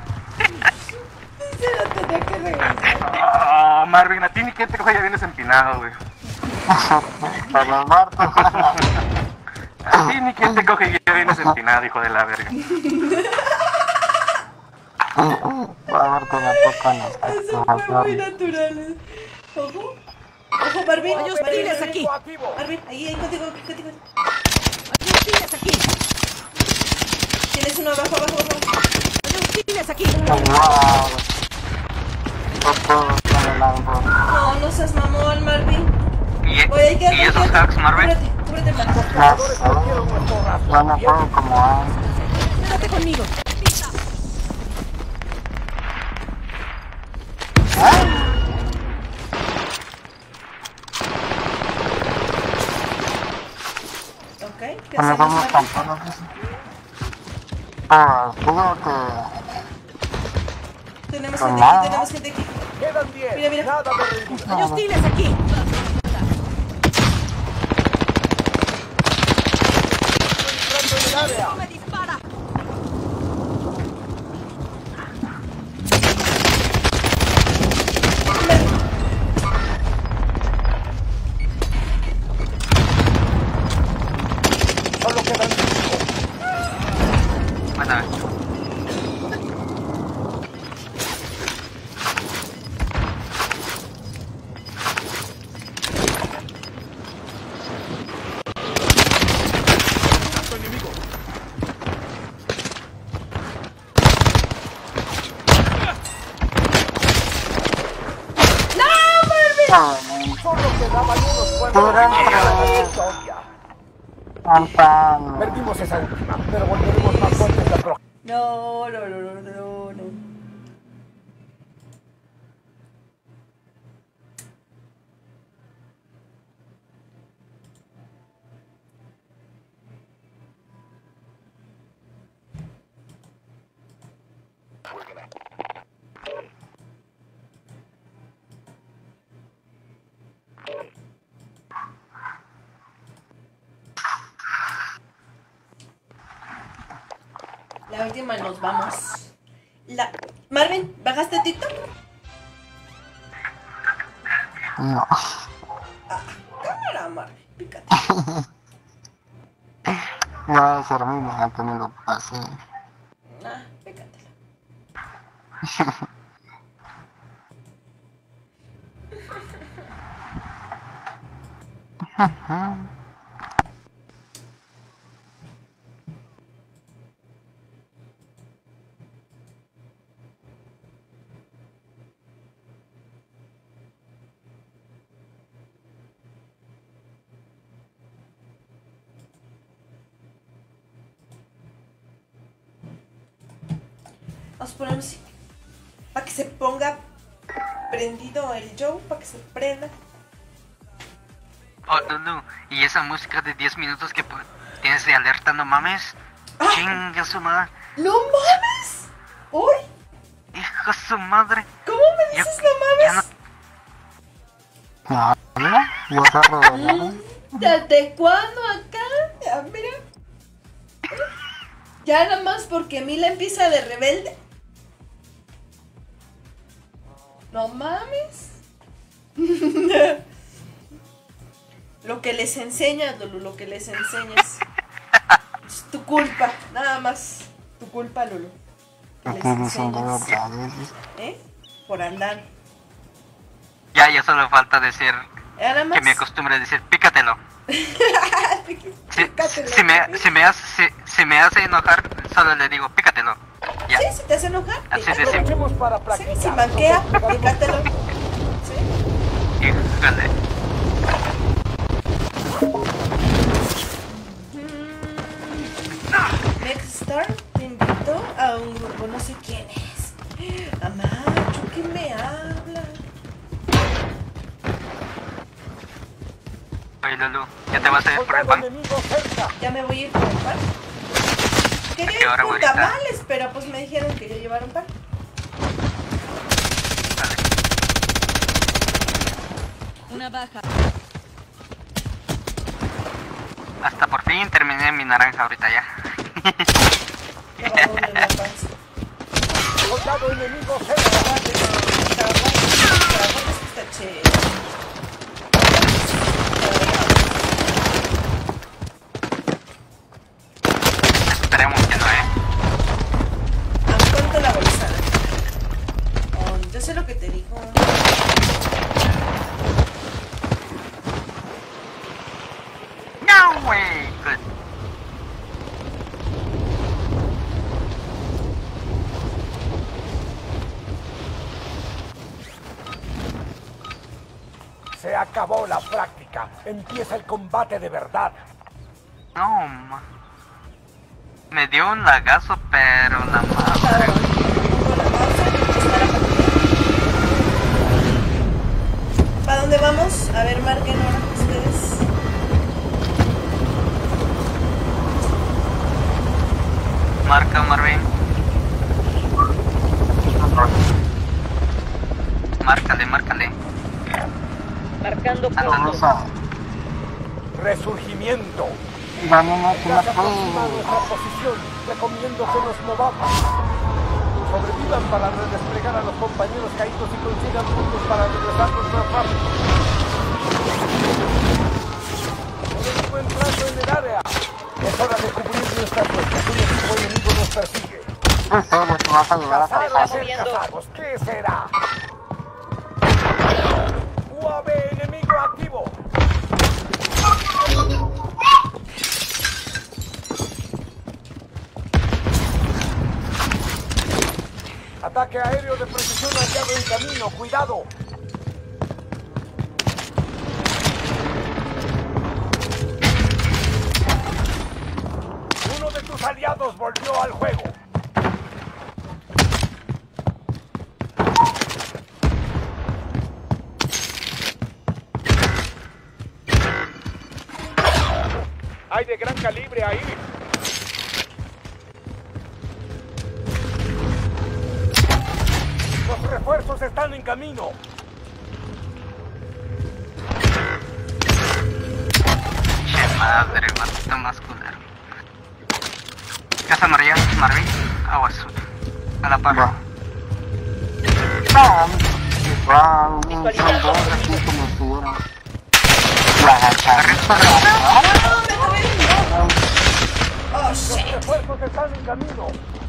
Se la tenía que regresar. Ah, Marvin, a ti ni que te coja, ya vienes empinado, güey. Para los muertos. A ti ni quien te coge, ya vienes empinado, hijo de la verga. Para ver cómo tocan Eso fue muy natural. Ojo. Ojo, Marvin. Hay hostiles aquí. Activo. Marvin, ahí contigo. Hay hostiles aquí. Tienes uno abajo. Hay hostiles aquí. Wow. No, no seas mamón, Marvin. ¿Y Oye, ¿qué esos hacks, Marvel? Cúbrete, Marvin. Cazadores perdieron nuestro rastro. Ya no juego como antes. Quédate conmigo. somos campeones. Ah, digo que... Tenemos Pues gente nada. aquí, tenemos gente aquí. Quedan 10. Mira, mira. Nada de rendir. ¡Hay hostiles aquí! Entrando en el área. ¡No me dispara! Solo quedan 5. Bueno, Solo quedaban unos cuantos para la victoria. Perdimos esa última, pero volveremos más fuertes la próxima. No, no, no, no, no, no. La última nos vamos. Marvin, ¿bajaste TikTok? No. Cámara, Marvin, pícate. Ya se termina que me lo pasé. Pícatela. Vamos a poner música. Para que se ponga prendido el Joe, para que se prenda. oh, Lulu, y esa música de 10 minutos que tienes de alerta, no mames. Chinga su madre. ¡No mames! ¡Uy! Hijo de su madre. ¿Cómo me dices no mames? No, yo agarro. ¿Desde cuándo acá? Ya, mira. Ya nada más porque Mila empieza de rebelde. No mames. Lo que les enseñas, Lulu, lo que les enseñas. Es tu culpa, nada más. Tu culpa, Lulu. Que les enseñas. ¿Eh? Por andar. Ya solo falta decir Nada más. que me acostumbre a decir pícatelo. Pícatelo. Si me hace enojar, solo le digo pícatelo. Ya. Sí, si te hace enojar. Así de pícatelo. simple. Para Sí, practicar. si manquea, pícatelo. Sí. Híjole. Nextstar te invitó a un grupo, no sé quién es. Amacho, ¿quién me habla? Oye, Lulu, ¿ya te vas a ir por el pan? Ya me voy a ir por el pan. Quería qué ir hora, por güerita? tamales, pero pues me dijeron que yo llevara un pan. Una baja. Hasta por fin terminé mi naranja ahorita ya. Soldado enemigo cerca. Está chévere. Esperemos que no, ¿A cuánto la bolsa? Oh, yo sé lo que te digo. No, güey. Good. Se acabó la práctica. Empieza el combate de verdad. No, ma. Me dio un lagazo, pero la madre. ¿Para dónde vamos? A ver, marquen ahora ustedes. Marca, Marvin. Márcale. Marcando punto. Rosa. Resurgimiento. Vámonos, Ya se aproxima nuestra posición. Recomiendo que nos movamos. Sobrevivan para redesplegar a los compañeros caídos y consigan puntos para regresarnos más rápido. Enemigo entrando en el área. Es hora de cubrir nuestras fuerzas. Un equipo enemigo nos persigue. No sé, lo que vas a llevar a Cazar o pasar. ser cazados. ¿Qué será? UAV enemigo activo. Ataque aéreo de precisión hallado en camino. ¡Cuidado! Uno de tus aliados volvió al juego. Hay de gran calibre ahí. Los refuerzos están en camino. Che madre, maldito más culero. Casa María, Marvin. Agua azul. A la par. Wow, son dos así como fuera. Oh, Los shit. refuerzos están en camino.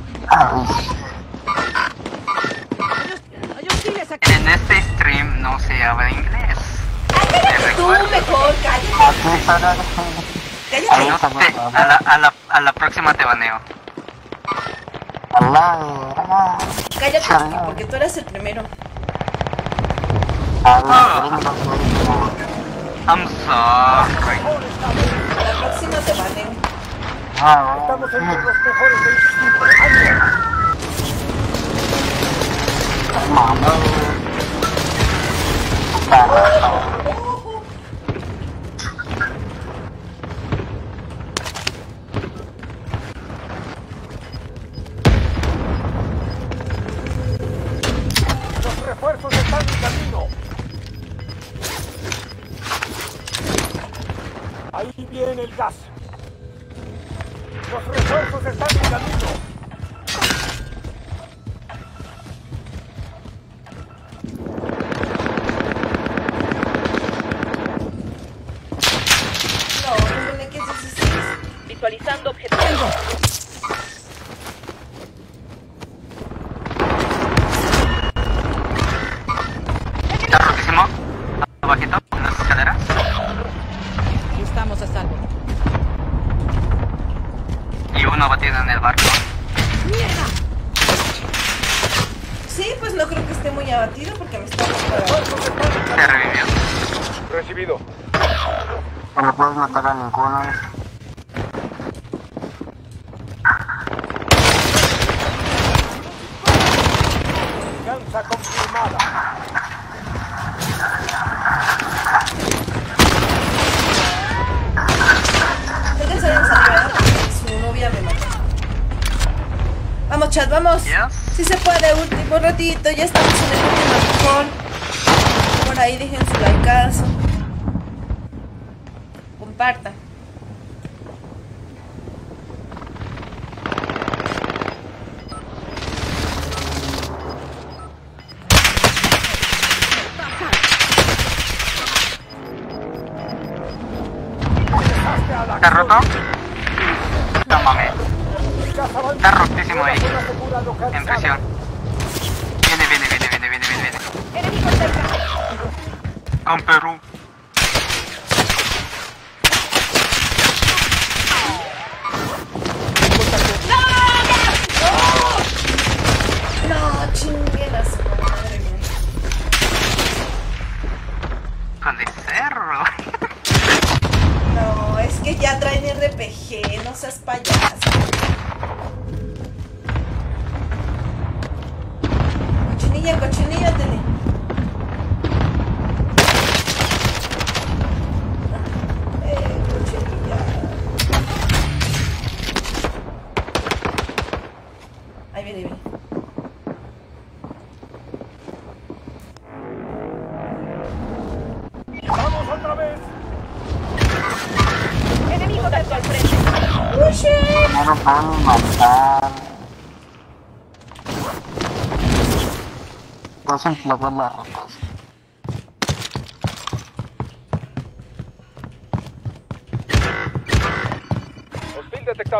¡Hay hostiles aquí! En este stream no se habla inglés. Cállate tú mejor, cállate. Si no Cállate. a la próxima te baneo. Cállate, porque tú eres el primero. I'm sorry. La próxima te baneo. Estamos entre los mejores del equipo. Los refuerzos están en camino. Ahí viene el gas. Los refuerzos están en camino. No, supone que es 16. Visualizando objetivo. Está rotísimo. Abajito, en las escaleras. Estamos a salvo. Y uno abatido en el barco. Sí, pues no creo que esté muy abatido porque me está disparando. Se revivió. Recibido. No puedes matar a ninguno. Venganza confirmada. Creo que se deben salir, ¿verdad? Porque su novia me mató. Vamos, chat, vamos. Yes. Si se puede, último ratito. Ya estamos en el último empujón. Por ahí dejen su likeazo. Compartan. ¿Está roto? Tómame. Está rotísimo ahí. En presión. Viene. Enemigo cerca. Con Perú. No, chinguen a su madre, güey. Con el cerro. No, es que ya traen RPG, no seas payaso. Cochinilla, tele. Cochinilla. Ahí viene, ahí viene. ¡Vamos otra vez! Enemigo de al frente. ¡Oh, shit! No lo pueden matar. Vas a inflar las ratas. Hostil detectado.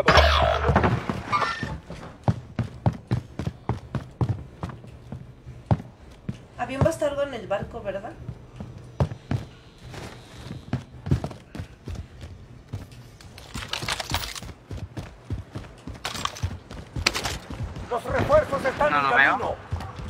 Había un bastardo en el barco, ¿verdad? Los refuerzos están No en lo camino. veo.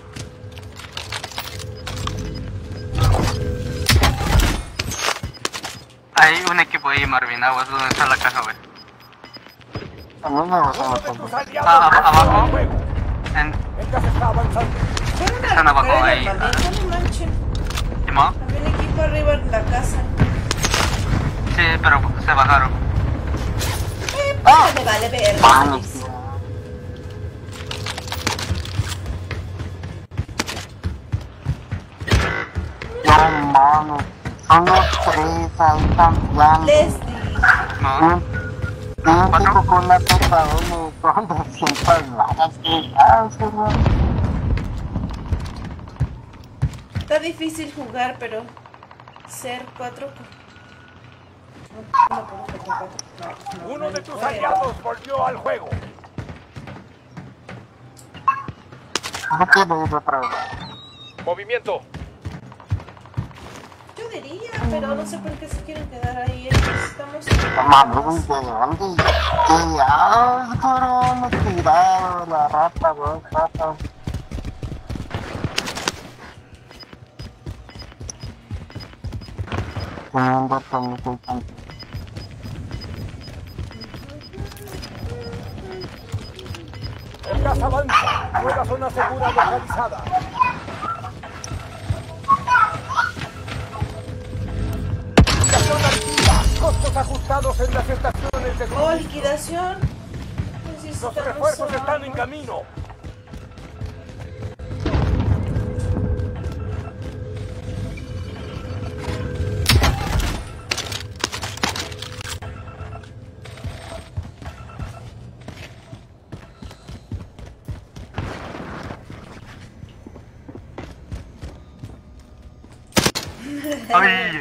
Hay un equipo ahí, Marvin. Aguas, ¿dónde está la caja, güey? A mí me vas a Uno de matar. tus aliados Abajo. volvió al juego. En... El gas está avanzando. Fueron a Están abajo, recoger el ahí. armamento, no manchen. ¿Timó? Había un equipo arriba en la casa. Sí, pero se bajaron. Me vale ver. Manos, no, mano. Son los tres ahí campeando. Leslie. No. Un tipo con una copa uno con 200 balas. Está difícil jugar, pero ser 4 Uno de tus aliados volvió al juego. No quiero ir otra vez. Movimiento. Yo diría, pero no sé por qué se quieren quedar ahí. Estamos. Mami, ¿de dónde? Ay, pero me tiraron la rata, güey, rata. Teniendo con El gas avanza. Nueva zona segura localizada. Estación activa. Costos ajustados en las estaciones de Oh, suministro. liquidación. Los Necesitamos refuerzos están en agua. camino. Ay.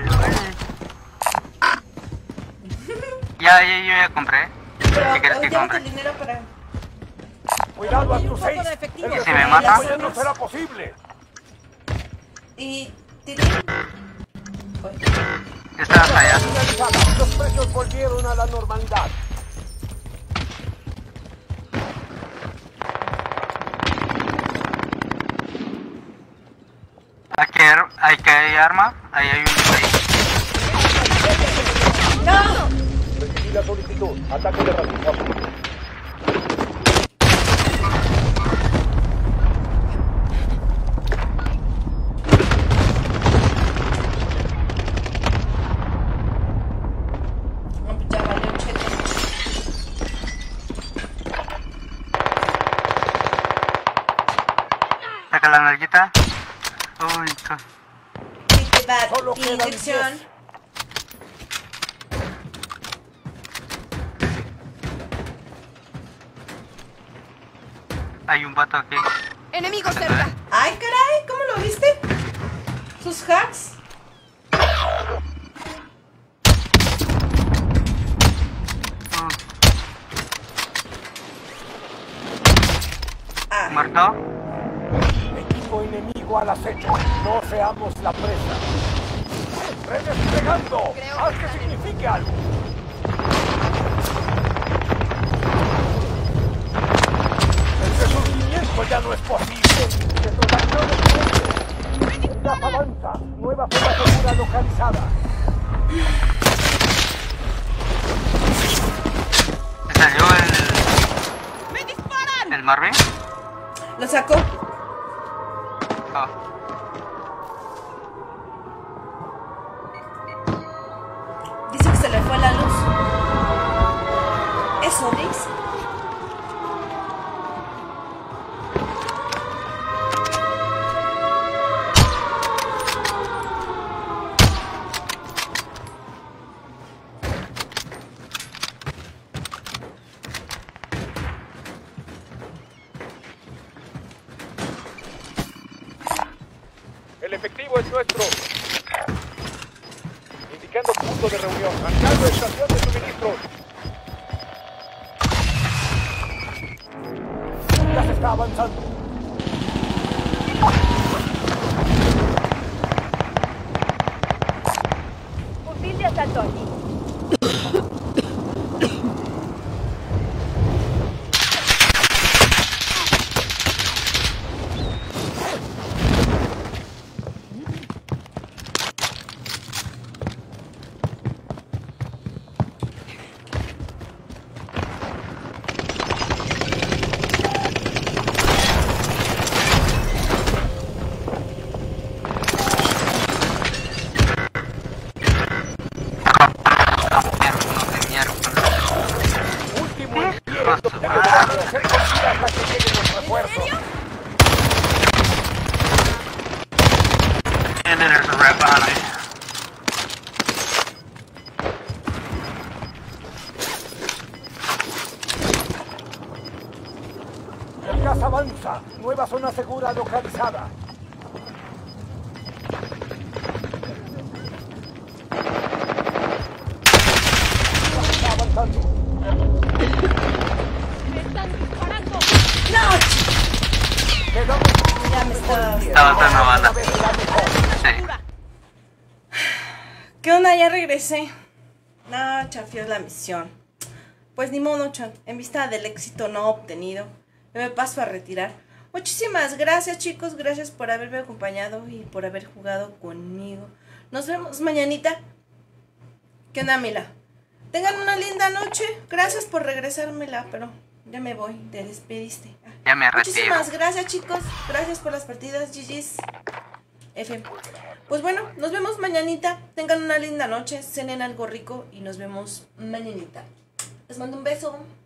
Ya, yo ya compré. Pero ¿Qué quieres que llévate compre? el dinero para. Cuidado a Hay un tus poco 6. de efectivo. El Si me mata. despliegue no será posible. Y. ¿Tienen? Está hasta allá. Finalizada. Los precios volvieron a la normalidad. Aquí hay arma. Ahí hay un ahí. ¡No! Recibí la solicitud. Ataque de ratificación. No, pues ya valió cheto. Saca la nalguita. Uy, Take back. Solo quedan Inyección. 10. hay un vato aquí. Enemigo cerca. Ay, caray, ¿cómo lo viste? Sus hacks. Ah, ¿Muerto? Equipo enemigo al acecho. No seamos la presa. ¡Redesplegando! ¡Haz que signifique algo! El resurgimiento ya no es posible. El gas avanza. Nueva zona segura localizada. ¿Se salió el Marvin? lo sacó. Ah. Dice que se le fue la luz. Eso dice. El efectivo es nuestro. Indicando punto de reunión. Marcando estación de suministros. Ya se está avanzando. Fusil de asalto aquí. And then there's a rat behind me. El gas avanza. Nueva zona segura localizada. Está avanzando. ¡Me están disparando! Quedamos Ya me estaba... Estaba entrando banda. Sí. ¿Qué onda? Ya regresé. No, chafió la misión. Pues ni modo, chan. En vista del éxito no obtenido, me paso a retirar. Muchísimas gracias, chicos. Gracias por haberme acompañado y por haber jugado conmigo. Nos vemos mañanita. ¿Qué onda, Mila? Tengan una linda noche. Gracias por regresármela, pero ya me voy. Te despediste. Ya me retiro. Muchísimas gracias, chicos. Gracias por las partidas, GG's. F. Pues bueno, nos vemos mañanita. Tengan una linda noche, cenen algo rico y nos vemos mañanita. Les mando un beso.